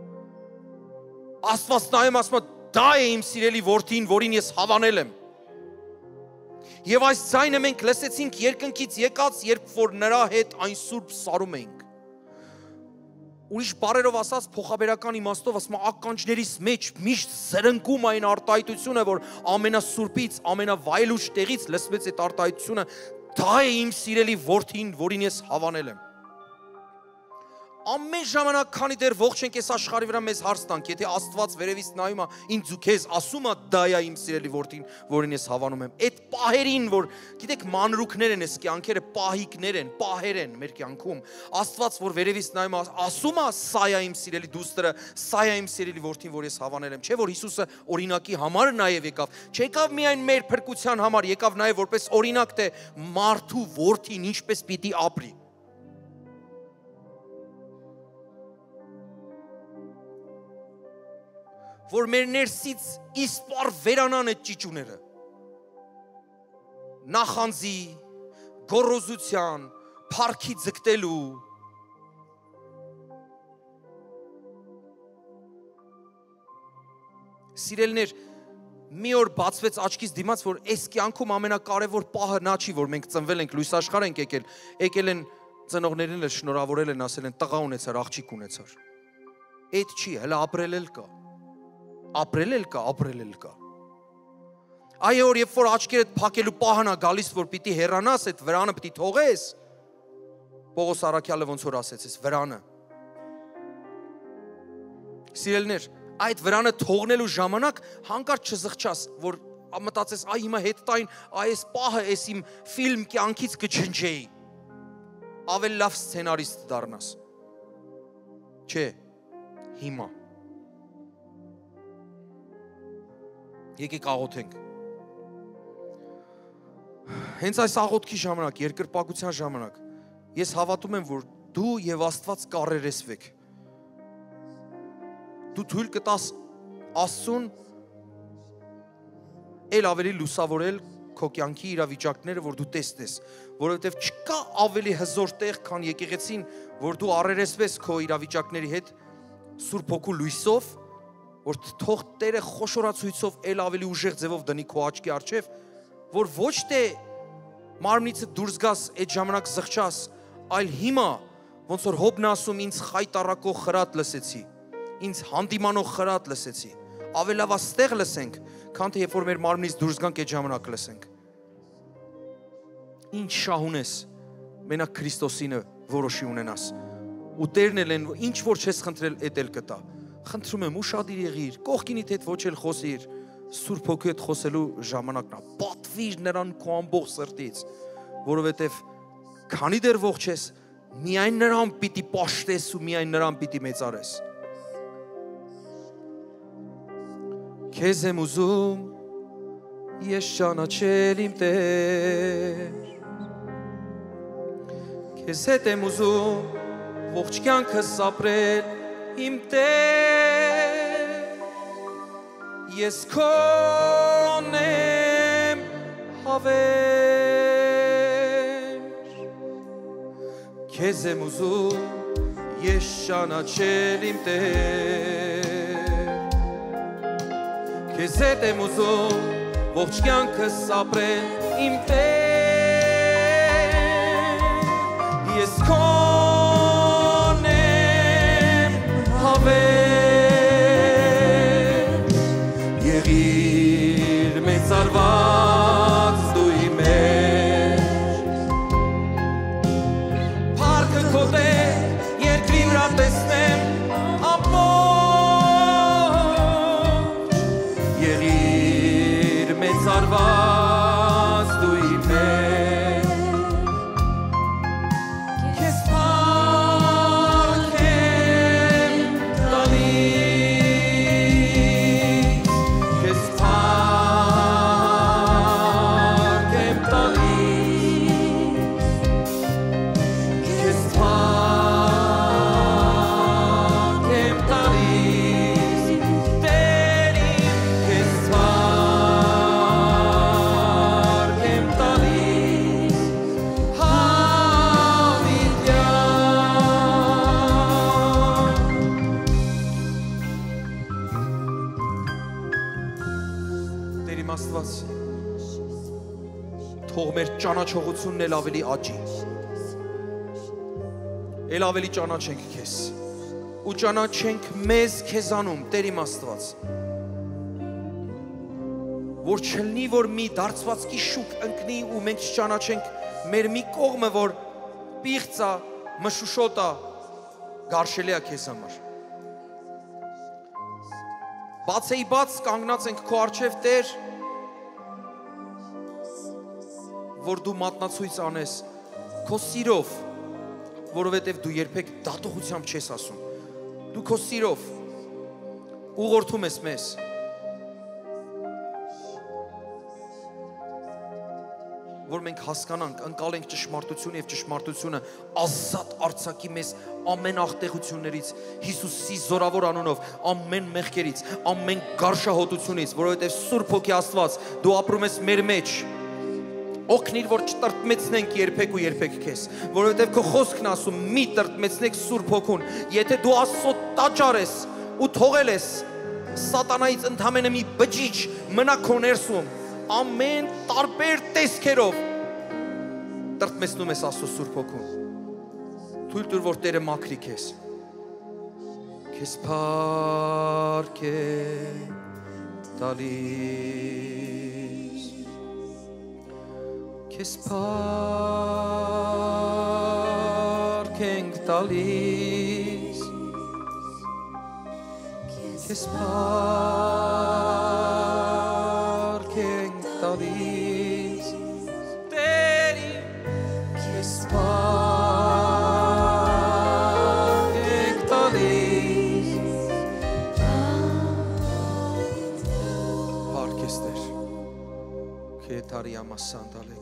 Աստված նայում ասում է, դա է իմ սիրելի որդին, որին ես հավանել եմ։ Եվ այս ձայնը մենք լսեցինք երկնքից եկած, երբ որ նրա հետ այն սուրբ սարում էինք։ Ուրիշ բառերով ասած, փոխաբերական իմաստով ասում է, ականջներիս մեջ միշտ զրնգում այն արտահայտությունը, որ ամենասուրբից, ամենավայելուչ տեղից լսվեց այդ արտահայտությունը, դա է իմ սիրելի որդին, որին ես հավանել եմ։ Ամեն ժամանակ, քանի դեռ ողջ ենք այս աշխարհի վրա, մեզ հարց տանք, եթե Աստված վերևից նայում է ինձ ու քեզ, ասում է դա է իմ սիրելի որդին, որին ես հավանում եմ։ Այդ պահերին, որ գիտեք, մանրուքներ են այս կյանքերը, պահիկներ են, պահեր են մեր կյանքում։ Աստված, որ վերևից նայում է, ասում է սա է իմ սիրելի դուստրը, սա է իմ սիրելի որդին, որ ես հավանել եմ։ Չէ՞ որ Հիսուսը օրինակի համար նաև եկավ։ Չեկավ միայն մեր փրկության համար, եկավ նաև որպես օրինակ, թե մարդու որդին ինչպես պիտի ապրի։ Որ մեր ներսից իսպար վերանան այդ ճիճուները, նախանձի, գոռոզության, փառքի ձգտելու, սիրելիներ, մի օր բացվեց աչքիս դիմաց, որ այս կյանքում ամենակարևոր պահը նա չի, որ մենք ծնվել ենք, լույս աշխարհ ենք եկել, եկել են ծնողներին էլ շնորհավորել են, ասել են տղա ունեցար, աղջիկ ունեցար։ Այդ չի, հələ ապրել էլ կա։ Ապրել էլ կա, ապրել էլ կա։ Այո, որ երբ որ աչքերդ փակելու պահն է գալիս, որ պիտի հեռանաս, այդ վրանը պիտի թողես, Պողոս առաքյալը ոնց որ ասեց, այս վրանը։ Սիրելիներ, այդ վրանը թողնելու ժամանակ հանկարծ չզղջաս, որ մտածես, այ հիմա հետ տային, այ այս պահը, այս իմ ֆիլմ կյանքից կչնջեի։ Ավելի լավ սցենարիստ դառնաս։ Չէ, հիմա։ Եկեք աղոթենք։ Հենց այս աղոթքի ժամանակ, երկրպագության ժամանակ, ես հավատում եմ, որ դու եւ Աստված կառերեսվեք։ Դու թույլ կտաս Աստծուն էլ ավելի լուսավորել քո կյանքի իրավիճակները, որ դու տեսնես, որովհետև չկա ավելի հզոր տեղ, քան եկեղեցին, որ դու առերեսվես քո իրավիճակների հետ Սուրբ Հոգու լույսով, որ թող Տերը խոշորացույցով էլ ավելի ուժեղ ձևով դնի քո աչքի առջև, որ ոչ թե մարմնիցը դուրս գաս այդ ժամանակ զղջաս, այլ հիմա ոնց որ Հոբն ասում, ինձ խայտարակող խրատ լսեցի, ինձ հանդիմանող խրատ լսեցի, ավելի լավ աստեղ լսենք, քան թե երբ որ մեր մարմնից դուրս գանք այդ ժամանակ լսենք։ Ինչ շահ ունես, մենակ Քրիստոսինը որոշի ունենաս, ու Տերն էլ են, ինչ որ չես խնդրել, էդ էլ կտա։ Խնդրում եմ, ուշադիր եղիր, կողքինիդ հետ ոչ էլ խոսիր, Սուրբ Հոգու հետ խոսելու ժամանակն է, պատվիր նրան քո ամբողջ սրտից, որովհետև քանի դեռ ողջ ես, միայն նրան պիտի պաշտես ու միայն նրան պիտի մեծարես։ Քեզ եմ ուզում, ես ճանաչել իմ Տեր, քեզ հետ եմ ուզում, ողջ կյանքս ապրել իմ Տեր, ես քոն եմ հավեր, քեզ եմ ուզում, ես ճանաչել իմ Տեր, քեզ հետ եմ ուզում, ողջ կյանքս ապրել իմ Տեր, ես քոն եմ հավեր, եղիր մեծարված դու իմ մեջ, փառքը քո Տեր երկրի վրա տեսնեմ ամբողջ, եղիր մեծարված դու իմ մեջ, քեզ փառք եմ տալիս, քեզ փառք թող մեր ճանաչողությունն էլ ավելի աճի։ Էլ ավելի ճանաչենք քեզ։ Ու ճանաչենք մեզ քեզանում, Տեր իմ Աստված։ Որ չլինի, որ մի դարձվածքի շուկ ընկնի ու մենք չճանաչենք մեր մի կողմը, որ պիղծ է, մշուշոտ է, գարշելի է քեզ համար։ Բացեի բաց կանգնած ենք քո առջև, Տեր, որ դու մատնացույց անես քո սիրով, որովհետև դու երբեք դատողությամբ չես ասում։ Դու քո սիրով ուղղորդում ես մեզ։ Որ մենք հասկանանք, ընկալենք ճշմարտությունը եւ ճշմարտությունը ազատ արձակի մեզ ամեն աղտեղություններից, Հիսուսի զորավոր անունով, ամեն մեղքերից, ամեն գարշահոտությունից, որովհետև Սուրբ Հոգի Աստված, դու ապրում ես մեր մեջ։ Օգնիր, որ չտրտմեցնենք երբեք ու երբեք քեզ, որովհետև քո խոսքն ասում, մի տրտմեցնեք Սուրբ Հոգուն, եթե դու Աստծո տաճար ես ու թողել ես սատանայից ընդամենը մի բջիջ մնա քո ներսում, ամեն տարբեր տեսքերով տրտմեցնում ես Աստծո Սուրբ Հոգուն։ Թույլ տուր, որ Տերը մաքրի քեզ։ Քեզ փառք ենք տալիս, քեզ փառք ենք տալիս, քեզ փառք ենք տալիս, Տեր իմ, քեզ փառք ենք տալիս, փառք ես Տեր, քեթարի ամասանդալեք։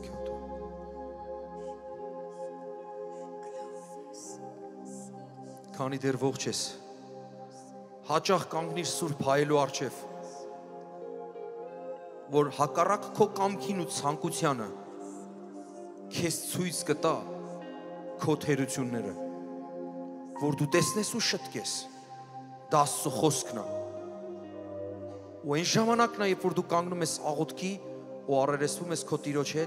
Քանի դեռ ողջ ես, հաճախ կանգնիր Սուրբ Հայելու առջև, որ հակառակ քո կամքին ու ցանկությանը քեզ ցույց կտա քո թերությունները, որ դու տեսնես ու շտկես, դա Աստծո խոսքն է։ Ու այն ժամանակն է, երբ որ դու կանգնում ես աղոթքի ու առերեսվում ես քո Տիրոջ հետ,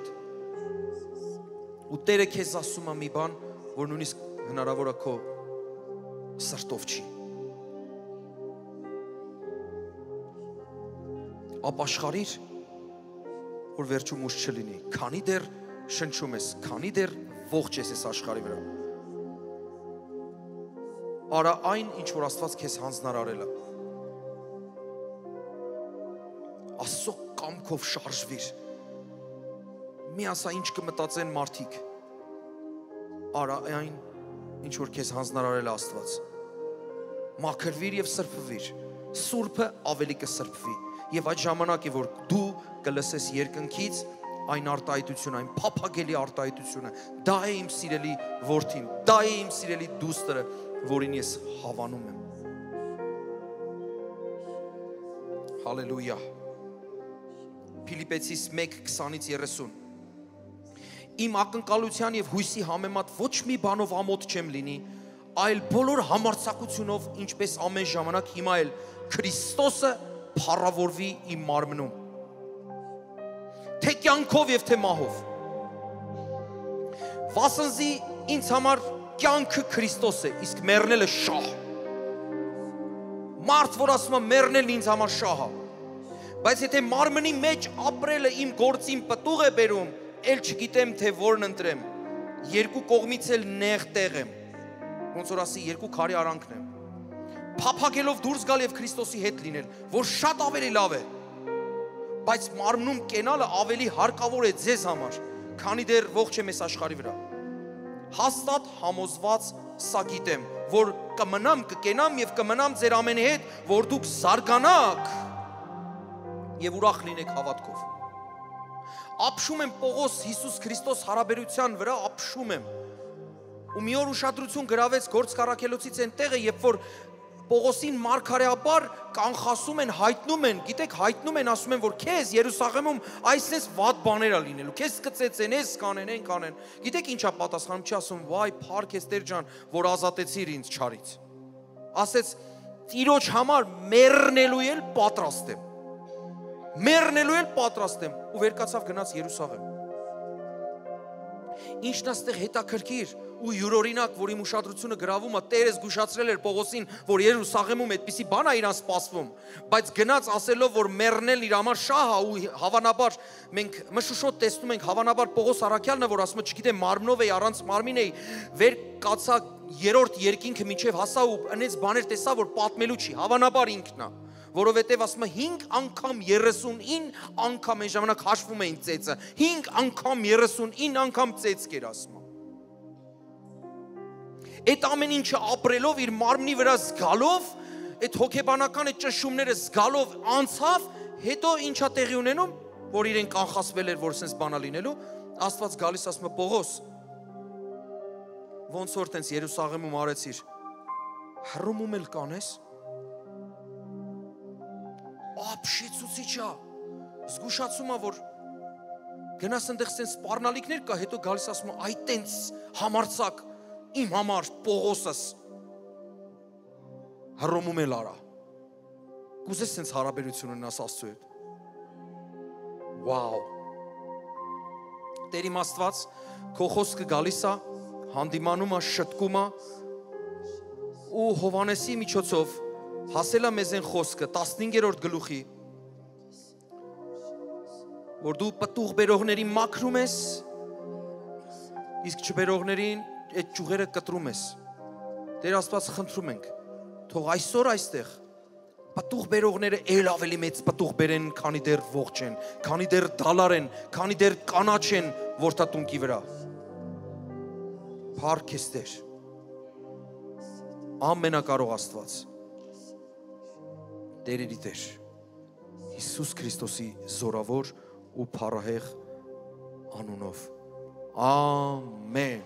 ու Տերը քեզ ասում է մի բան, որ նույնիսկ հնարավոր է քո սրտով չի։ Ապաշխարիր, որ վերջում ուշ չլինի, քանի դեռ շնչում ես, քանի դեռ ողջ ես այս աշխարհի վրա։ Արա այն, ինչ որ Աստված քեզ հանձնարարել է։ Աստծո կամքով շարժվիր։ Մի ասա ինչ կմտածեն մարդիկ։ Արա այն, ինչ որ քեզ հանձնարարել է Աստված։ Մաքրվիր եւ սրբվիր։ Սուրբը ավելի կսրբվի։ Եվ այդ ժամանակ է, որ դու կլսես երկնքից այն արտահայտությունը, այն փափագելի արտահայտությունը։ Դա է իմ սիրելի որդին, դա է իմ սիրելի դուստրը, որին ես հավանում եմ։ Հալելույա։ Փիլիպեցիս մեկ քսանից երեսուն։ Իմ ակնկալության եւ հույսի համեմատ ոչ մի բանով ամոթ չեմ լինի, այլ բոլոր համարձակությունով, ինչպես ամեն ժամանակ հիմա էլ Քրիստոսը փառավորվի իմ մարմնում։ Թե կյանքով եւ թե մահով։ Վասնզի ինձ համար կյանքը Քրիստոս է, իսկ մեռնելը շահ։ Մարդ, որ ասում է մեռնելն ինձ համար շահ է։ Բայց եթե մարմնի մեջ ապրելը իմ գործին պտուղ է բերում, էլ չգիտեմ թե որն ընտրեմ, երկու կողմից էլ նեղ տեղ եմ, ոնց որ ասի երկու քարի արանքն եմ, փափագելով դուրս գալ եւ Քրիստոսի հետ լինել, որ շատ ավելի լավ է, բայց մարմնում կենալը ավելի հարկավոր է ձեզ համար, քանի դեռ ողջ եմ այս աշխարհի վրա։ Հաստատ համոզված սա գիտեմ, որ կմնամ, կկենամ եւ կմնամ ձեր ամենի հետ, որ դուք զարգանաք եւ ուրախ լինեք հավատքով։ Ապշում եմ Պողոս Հիսուս Քրիստոս հարաբերության վրա, ապշում եմ։ Ու մի օր ուշադրություն գրավեց Գործք առաքելոցից այն տեղը, երբ որ Պողոսին մարգարեաբար կանխասում են, հայտնում են, գիտեք, հայտնում են, ասում են, որ քեզ Երուսաղեմում այսպես վատ բաներ է լինելու, քեզ կծեծեն, էս կանեն, այն կանեն։ Գիտեք ինչա պատասխանում, չի ասում, վայ, փառք ես Տեր ջան, որ ազատեցիր ինձ չարից։ Ասեց, Տիրոջ համար մեռնելու էլ պատրաստ եմ։ Մեռնելու էլ պատրաստ եմ ու վեր կացավ գնաց Երուսաղեմ։ Ինչն աստեղ հետաքրքիր ու յուրօրինակ, որ իմ ուշադրությունը գրավում է, Տերը զգուշացրել էր Պողոսին, որ Երուսաղեմում այդպիսի բան է իրան սպասվում, բայց գնաց ասելով, որ մեռնել իր համար շահ է ու հավանաբար մենք մշուշոտ տեսնում ենք, հավանաբար Պողոս առաքյալն է, որ ասում է, չգիտեմ, մարմնով էի, առանց մարմին էի, վեր կացա երրորդ երկինքը մինչև հասա ու այնպես բաներ տեսա, որ պատմելու չի, հավանաբար ինքն է, որովհետև ասում է հինգ անգամ երեսունինը անգամ այն ժամանակ հաշվում էին ծեծը, հինգ անգամ երեսունինը անգամ ծեծք էր ասում։ Այդ ամեն ինչը ապրելով իր մարմնի վրա զգալով, այդ հոգեբանական այդ ճնշումները զգալով անցավ, հետո ինչա տեղի ունենում, որ իրեն կանխասվել էր, որ սենց բանա լինելու, Աստված գալիս ասում է Պողոս, ոնց որ տենց Երուսաղեմում արեցիր, հռոմում էլ կանես, ապշեցուցիչ է, զգուշացում է, որ գնաս ընդեղ սենց սպառնալիքներ կա, հետո գալիս ասում է, այ տենց համարձակ, իմ համար Պողոսս հռոմում էլ արա, կուզես սենց հարաբերություն ունենաս Աստծու հետ, վաու, Տեր իմ Աստված, քո խոսքը գալիս է, հանդիմանում է, շտկում է ու Հովհաննեսի միջոցով հասել է մեզ այն խոսքը տասնհինգերորդ գլուխի, որ դու պտուղ բերողների մաքրում ես, իսկ չբերողներին այդ ճյուղերը կտրում ես։ Տեր Աստված խնդրում ենք, թող այսօր այստեղ պտուղ բերողները ել ավելի մեծ պտուղ բերեն, քանի դեռ ողջ են, քանի դեռ դալար են, քանի դեռ կանաչ են որդատունկի վրա։ Փառք ես Տեր։ Ամենակարող Աստված։ Տերերի Տեր, Հիսուս Քրիստոսի զորավոր ու փառահեղ անունով։ Ամեն։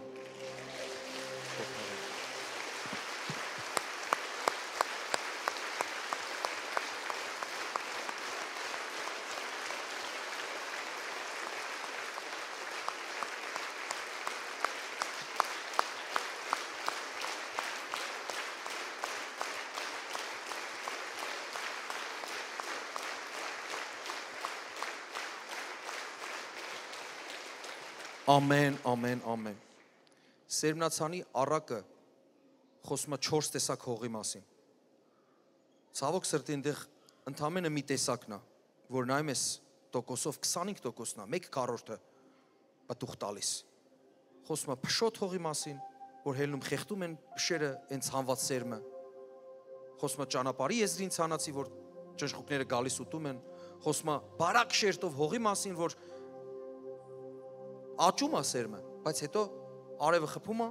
Ամեն, ամեն, ամեն։ Սերմնացանի առակը խոսում է չորս տեսակ հողի մասին։ Ցավոք սրտի այնտեղ ընդամենը մի տեսակն է, որ նայում ես տոկոսով քսանհինգ տոկոսն է, մեկ քառորդը պտուղ տալիս։ Խոսում է փշոտ հողի մասին, որ հելնում խեղդում են փշերը հենց հանված սերմը։ Խոսում է ճանապարհի եզրին ցանացի, որ ճնշուկները գալիս ուտում են։ Խոսում է բարակ շերտով հողի մասին, որ աճում է սերմը, բայց հետո արևը խփում է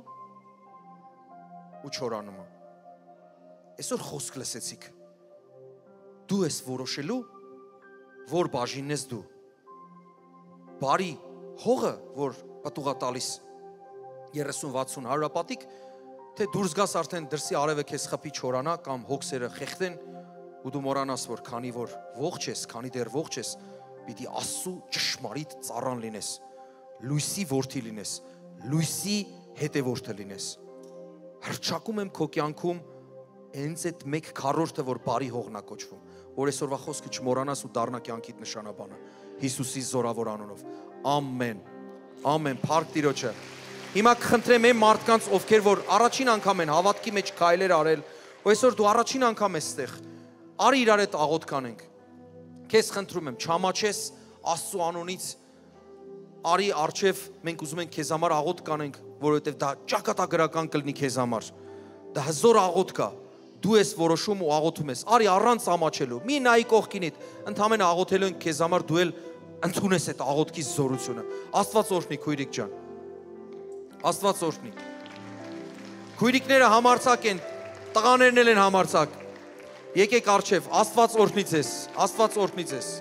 ու չորանում է։ Այսօր խոսք լսեցիք։ Դու ես որոշելու, որ բաժինն ես դու։ Բարի հողը, որ պտուղ է տալիս երեսուն վաթսուն հարյուրապատիկ, թե դուրս գաս արդեն դրսի արևը քեզ խփի չորանա կամ հոգսերը խեղդեն ու դու մոռանաս, որ քանի որ ողջ ես, քանի դեռ ողջ ես, պիտի Աստծու ճշմարիտ ծառան լինես։ Լույսի որդի լինես, լույսի հետևորդը լինես։ Հռչակում եմ քո կյանքում հենց այդ մեկ քառորդը, որ բարի հողն է կոչվում, որ այսօրվա խոսքը չմոռանաս ու դառնա կյանքիդ նշանաբանը։ Հիսուսի զորավոր անունով։ Ամեն։ Ամեն։ Փառք Տիրոջը։ Հիմա կխնդրեմ այն մարդկանց, ովքեր որ առաջին անգամ են հավատքի մեջ քայլեր արել, ու այսօր դու առաջին անգամ ես ստեղ, արի իրար հետ աղոթք անենք։ Քեզ խնդրում եմ, չամաչես Աստծու անունից, արի արջև մենք ուզում ենք քեզ համար աղոթք կանենք, որովհետև դա ճակատագրական կլինի քեզ համար։ Դա հզոր աղոթք է։ Դու ես որոշում ու աղոթում ես։ Արի առանց ամաչելու։ Մի նայի կողքինիդ, ընդհանրապես աղոթելու ենք քեզ համար, դու էլ ընդունես այդ աղոթքի զորությունը։ Աստված օրհնի քույրիկ ջան։ Աստված օրհնի։ Քույրիկները համարձակ են, տղաներն էլ են համարձակ։ Եկեք արջև, Աստված օրհնի ձեզ։ Աստված օրհնի ձեզ։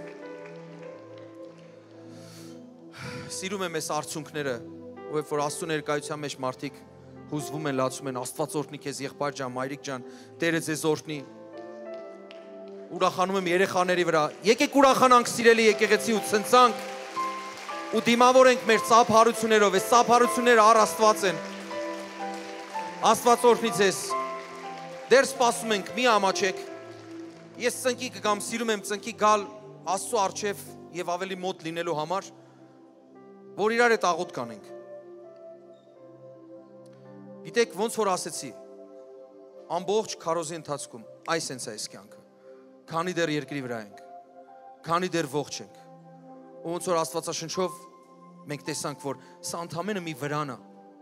Սիրում եմ այս արցունքները, ով որ Աստծո ներկայության մեջ մարդիկ հուզվում են, լացում են, Աստված օրհնի քեզ եղբայր ջան, մայրիկ ջան, Տերը ձեզ օրհնի։ Ուրախանում եմ երեխաների վրա։ Եկեք ուրախանանք սիրելի եկեղեցի ու ցնցանք ու դիմավորենք մեր ծափարություններով, այս ծափարությունները առ Աստված են։ Աստված օրհնի ձեզ։ Դեռ սպասում ենք, մի ամաչեք։ Ես ծնկի կգամ, սիրում եմ ծնկի գալ Աստծո առջև եւ ավելի մոտ լինելու համար, որ իրար հետ աղոթք կանենք։ Գիտեք, ոնց որ ասեցի, ամբողջ քարոզի ընթացքում այս հենց է այս կյանքը։ Քանի դեռ երկրի վրա ենք, քանի դեռ ողջ ենք։ Ու ոնց որ Աստվածաշնչով մենք տեսանք, որ սա ընդամենը մի վրան է։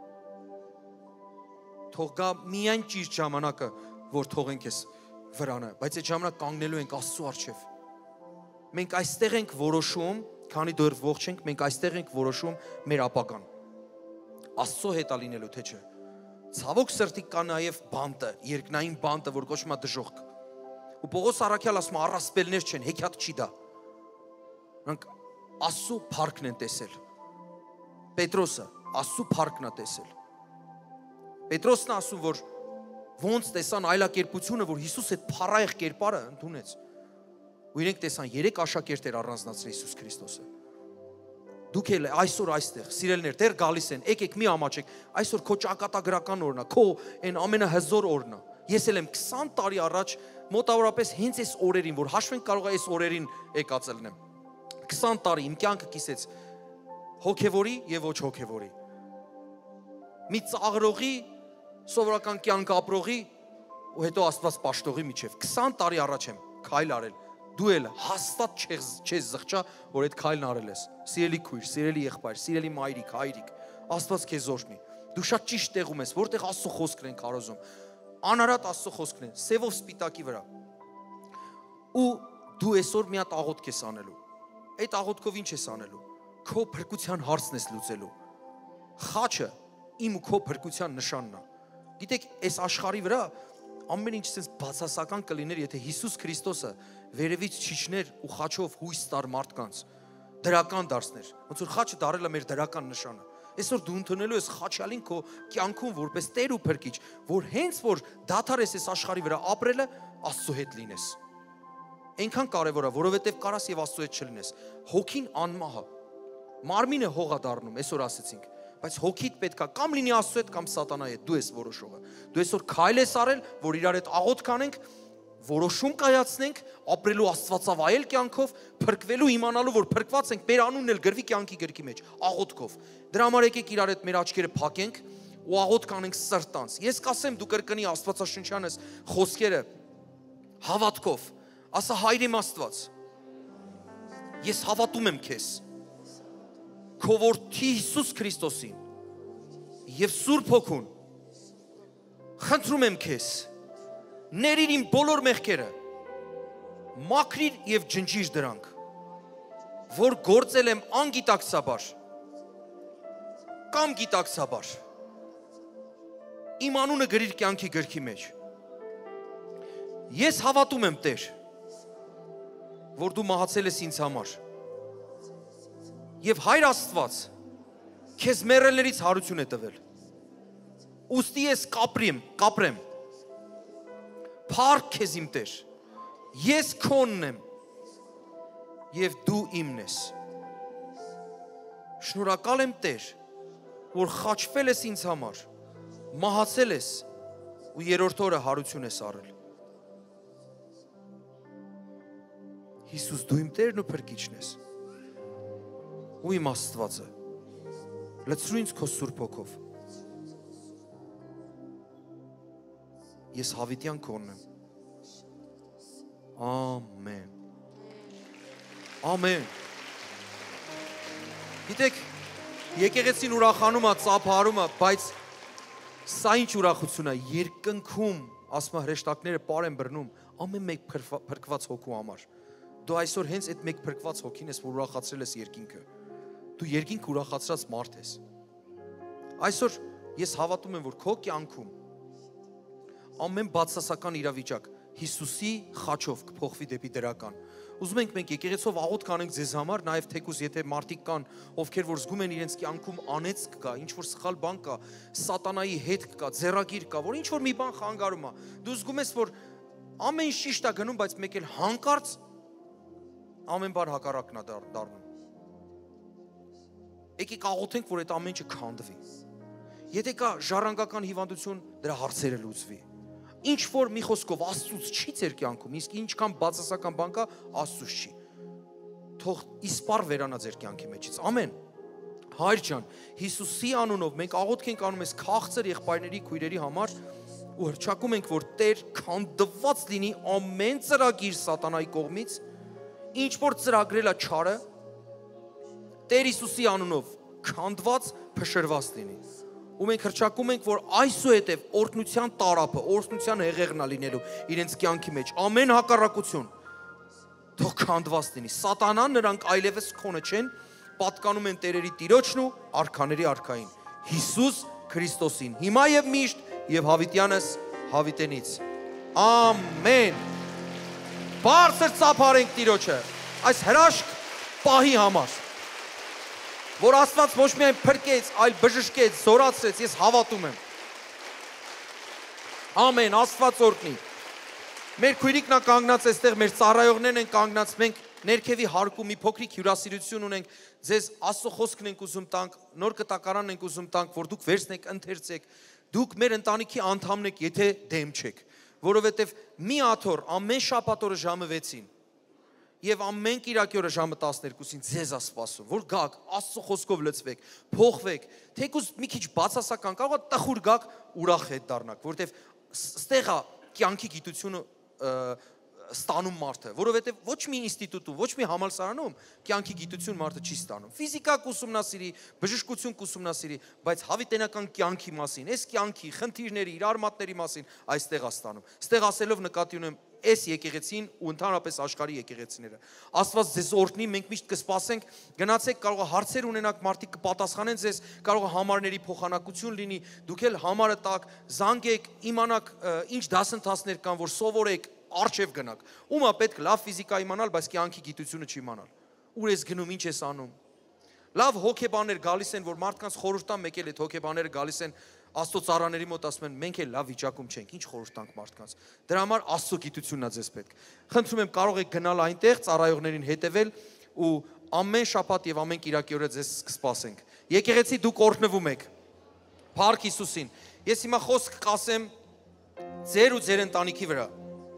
Թող գա միայն ճիշտ ժամանակը, որ թողենք այս վրանը, բայց այդ ժամանակ կանգնելու ենք Աստծո առջև։ Մենք այստեղ ենք որոշում, քանի դեռ ողջ ենք, մենք այստեղ ենք որոշում մեր ապագան։ Աստծո հետ է լինելու, թե չէ։ Ցավոք սրտի կա նաև բանտը, երկնային բանտը, որ կոչվում է դժոխք։ Ու Պողոս առաքյալ ասում է, առասպելներ չեն, հեքիաթ չի դա։ Նրանք Աստծո փառքն են տեսել։ Պետրոսը Աստծո փառքն է տեսել։ Պետրոսն ասում, որ ոնց տեսան այլակերպությունը, որ Հիսուս այդ փառայեղ կերպարը ընդունեց։ Ու իրենք տեսան երեք աշակերտեր առանձնացրել Հիսուս Քրիստոսը։ Դուք էլ այսօր այստեղ, սիրելիներ, դեռ գալիս են, եկեք մի ամաչեք, այսօր քո ճակատագրական օրն է, քո այն ամենահզոր օրն է։ Ես էլ եմ քսան տարի առաջ մոտավորապես հենց այս օրերին, որ հաշվենք կարող է այս օրերին եկած լինեմ։ քսան տարի իմ կյանքը կիսեց հոգևորի եւ ոչ հոգևորի։ Մի ծաղրողի, սովորական կյանք ապրողի ու հետո Աստված պաշտողի միջև քսան տարի առաջ եմ քայլ արել։ Դու էլ հաստատ չես զղջա, որ այդ քայլն արել ես։ Սիրելի քույր, սիրելի եղբայր, սիրելի մայրիկ, հայրիկ, Աստված քեզ օրհնի։ Դու շատ ճիշտ տեղում ես, որտեղ Աստծո խոսքն են քարոզում։ Անարատ Աստծո խոսքն են, սևով սպիտակի վրա։ Ու դու այսօր մի հատ աղոթք ես անելու։ Այդ աղոթքով ինչ ես անելու։ Քո փրկության հարցն ես լուծելու։ Խաչը իմ ու քո փրկության նշանն է։ Գիտեք, այս աշխարհի վրա ամեն ինչ sense բացասական կլիներ, եթե Հիսուս Քրիստոսը վերևից չիջներ ու խաչով հույս տար մարդկանց, դրական դարձներ։ Ոնց որ խաչը դարել է մեր դրական նշանը։ Այսօր դու ընդունելու ես խաչալին քո կյանքում որպես Տեր ու Փրկիչ, որ հենց որ դադարես այս աշխարհի վրա ապրելը, Աստծո հետ լինես։ Այնքան կարևոր է, որովհետև կարաս եւ Աստծո հետ չլինես։ Հոգին անմահ է։ Մարմինը հող է դառնում, այսօր ասեցինք, բայց հոգիդ պետք է կամ լինի Աստծո հետ կամ սատանայի հետ, դու ես որոշողը։ Դու այսօր քայլ ես արել, որ իրար հետ աղոթք անենք, որոշում կայացնենք, ապրելու Աստվածավայել կյանքով, փրկվելու, իմանալու, որ փրկված ենք, մեր անունն էլ գրվի կյանքի գրքի մեջ, աղոթքով։ Դրա համար եկեք իրար հետ մեր աչքերը փակենք ու աղոթք անենք սրտանց։ Ես կասեմ, դու կրկնի Աստվածաշնչյանս խոսքերը հավատքով, ասա Հայր իմ Աստված, ես հավատում եմ քեզ, քո որդի Հիսուս Քրիստոսին եւ Սուրբ Հոգուն, խնդրում եմ քեզ, ներիր իմ բոլոր մեղքերը, մաքրիր եւ ջնջիր դրանք, որ գործել եմ անգիտակցաբար կամ գիտակցաբար, իմ անունը գրիր կյանքի գրքի մեջ։ Ես հավատում եմ, Տեր, որ դու մահացել ես ինձ համար եւ Հայր Աստված քեզ մեռելներից հարություն է տվել։ Ուստի ես կապրեմ, կապրեմ։ Փառք քեզ իմ Տեր։ Ես քոնն եմ եւ դու իմն ես։ Շնորհակալ եմ, Տեր, որ խաչվել ես ինձ համար, մահացել ես ու երրորդ օրը հարություն ես արել։ Հիսուս, դու իմ Տերն ու Փրկիչն ես։ Ու իմ Աստվածը, լցրու ինձ քո Սուրբ Հոգով։ Ես հավիտյան քոնն եմ։ Ամեն։ Ամեն։ Գիտեք, եկեղեցին ուրախանում է, ծափարում է, բայց սա ինչ ուրախություն է, երկնքում, ասում է հրեշտակները պար են բռնում, ամեն մեկ փրկված հոգու համար։ Դու այսօր հենց այդ մեկ փրկված հոգին ես, որ ուրախացրել ես երկինքը։ Դու երկինք ուրախացրած մարդ ես։ Այսօր ես հավատում եմ, որ քո կյանքում ամեն բացասական իրավիճակ Հիսուսի խաչով կփոխվի դեպի դրական։ Ուզում ենք մենք եկեղեցով աղոթք անենք ձեզ համար, նաև թեկուզ եթե մարդիկ կան, ովքեր որ զգում են իրենց կյանքում անեծք կա, ինչ որ սխալ բան կա, սատանայի հետ կա, ձեռագիր կա, որ ինչ որ մի բան խանգարում է։ Դու զգում ես, որ ամեն ինչ ճիշտ է գնում, բայց մեկ էլ հանկարծ ամեն բան հակառակն է դառնում։ Եկեք աղոթենք, որ այդ ամեն ինչը քանդվի։ Եթե կա ժառանգական հիվանդություն, դրա հարցերը լուծվի։ Ինչ որ մի խոսքով Աստծուց չի ձեր կյանքում, իսկ ինչքան բացասական բան կա, Աստծուց չի։ Թող իսպառ վերանա ձեր կյանքի մեջից։ Ամեն։ Հայր ջան, Հիսուսի անունով մենք աղոթք ենք անում այս քաղցր եղբայրների քույրերի համար ու հրճակում ենք, որ Տեր քանդված լինի ամեն ծրագիր սատանայի կողմից, ինչ որ ծրագրել է չարը, Տեր Հիսուսի անունով քանդված, փշրված լինի։ Ու մենք հրճակում ենք, որ այսուհետև օրհնության տարափը, օրհնության հեղեղն է լինելու իրենց կյանքի մեջ, ամեն հակառակություն թող քանդված լինի։ Սատանան նրանք այլևս քոնը չեն, պատկանում են Տերերի Տիրոջն ու արքաների արքային, Հիսուս Քրիստոսին, հիմա եւ միշտ եւ հավիտյանս հավիտենից։ Ամեն։ Բարձր ծափարենք Տիրոջը այս հրաշք պահի համար, որ Աստված ոչ միայն փրկեց, այլ բժշկեց, զորացրեց, ես հավատում եմ։ Ամեն, Աստված օրհնի։ Մեր քույրիկն է կանգնած այստեղ, մեր ծառայողներն են կանգնած, մենք ներքևի հարկում մի փոքրիկ հյուրասիրություն ունենք, ձեզ Աստծո խոսքն ենք ուզում տանք, նոր կտակարանն ենք ուզում տանք, որ դուք վերցնեք, ընթերցեք, դուք մեր ընտանիքի անդամն եք, եթե դեմ չեք, որովհետև մի աթոռ ամեն շաբաթ օրը ժամը վեցին եւ ամեն կիրակի օրը ժամը տասներկուսին ձեզ է սպասում, որ գաք, Աստծո խոսքով լցվեք, փոխվեք, թեկուզ մի քիչ բացասական, կարող է տխուր գաք, ուրախ հետ դառնաք, որովհետև ստեղ է կյանքի գիտությունը ստանում մարդը, որովհետև ոչ մի ինստիտուտում, ոչ մի համալսարանում կյանքի գիտություն մարդը չի ստանում։ Ֆիզիկա կուսումնասիրի, բժշկություն կուսումնասիրի, բայց հավիտենական կյանքի մասին, այս կյանքի խնդիրների, իրարմատների մասին այստեղ է ստանում։ Ստեղ ասելով նկատի ունեմ այս եկեղեցին ու ընդհանրապես աշխարհի եկեղեցիները։ Աստված ձեզ օրհնի, մենք միշտ կսպասենք, գնացեք, կարող է հարցեր ունենաք, մարդիկ կպատասխանեն ձեզ, կարող է համարների փոխանակություն լինի, դուք էլ համարը տաք, զանգեք, իմանաք ինչ դասընթացներ կան, որ սովորեք, արժև գնաք։ Ումա պետք լավ ֆիզիկա իմանալ, բայց կյանքի գիտությունը չիմանալ։ Ուր ես գնում, ինչ ես անում։ Լավ հոգեբաններ գալիս են, որ մարդկանց խորհուրդ տան, մեկ էլ այդ հոգեբանները գալիս են Աստծո ծառաների մոտ, ասում են, մենք էլ լավ վիճակում չենք, ինչ խորհուրդ տանք մարդկանց։ Դրա համար Աստծո գիտությունն է ձեզ պետք։ Խնդրում եմ, կարող եք գնալ այնտեղ, ծառայողներին հետևել ու ամեն շաբաթ եւ ամեն կիրակի օրը ձեզ կսպասենք։ Եկեղեցի դուք օրհնվում եք։ Փառք Հիսուսին։ Ես հիմա խոսք կասեմ ձեր ու ձեր ընտանիքի վրա։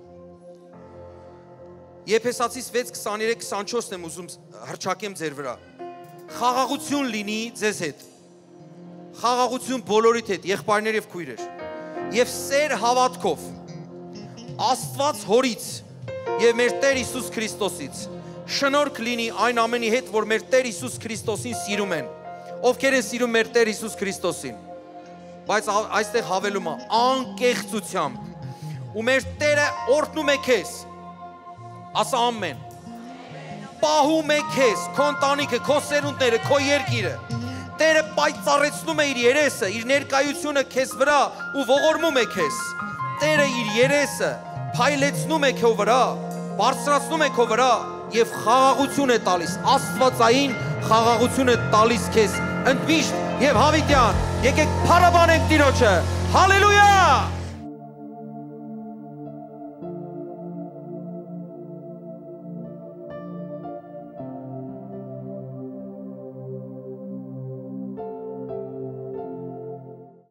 Եփեսացիս վեց քսաներեք քսանչորսն եմ ուզում հրճակեմ ձեր վրա։ Խաղաղություն լինի ձեզ հետ։ Խաղաղություն բոլորիդ հետ, եղբայրներ եւ քույրեր։ Եվ սեր հավատքով Աստված Հորից եւ մեր Տեր Հիսուս Քրիստոսից շնորհք լինի այն ամենի հետ, որ մեր Տեր Հիսուս Քրիստոսին սիրում են։ Ովքեր են սիրում մեր Տեր Հիսուս Քրիստոսին։ Բայց այստեղ հավելում է անկեղծությամբ։ Ու մեր Տերը օրհնում է քեզ։ Ասա ամեն։ Պահում է քեզ, քո ընտանիքը, քո սերունդները, քո երկիրը։ Տերը պայծառեցնում է իր երեսը, իր ներկայությունը քեզ վրա ու ողորմում է քեզ։ Տերը իր երեսը փայլեցնում է քո վրա, բարձրացնում է քո վրա եւ խաղաղություն է տալիս, աստվածային խաղաղություն է տալիս քեզ ընդմիշտ եւ հավիտյան։ Եկեք փառաբանենք Տիրոջը։ Հալելույա!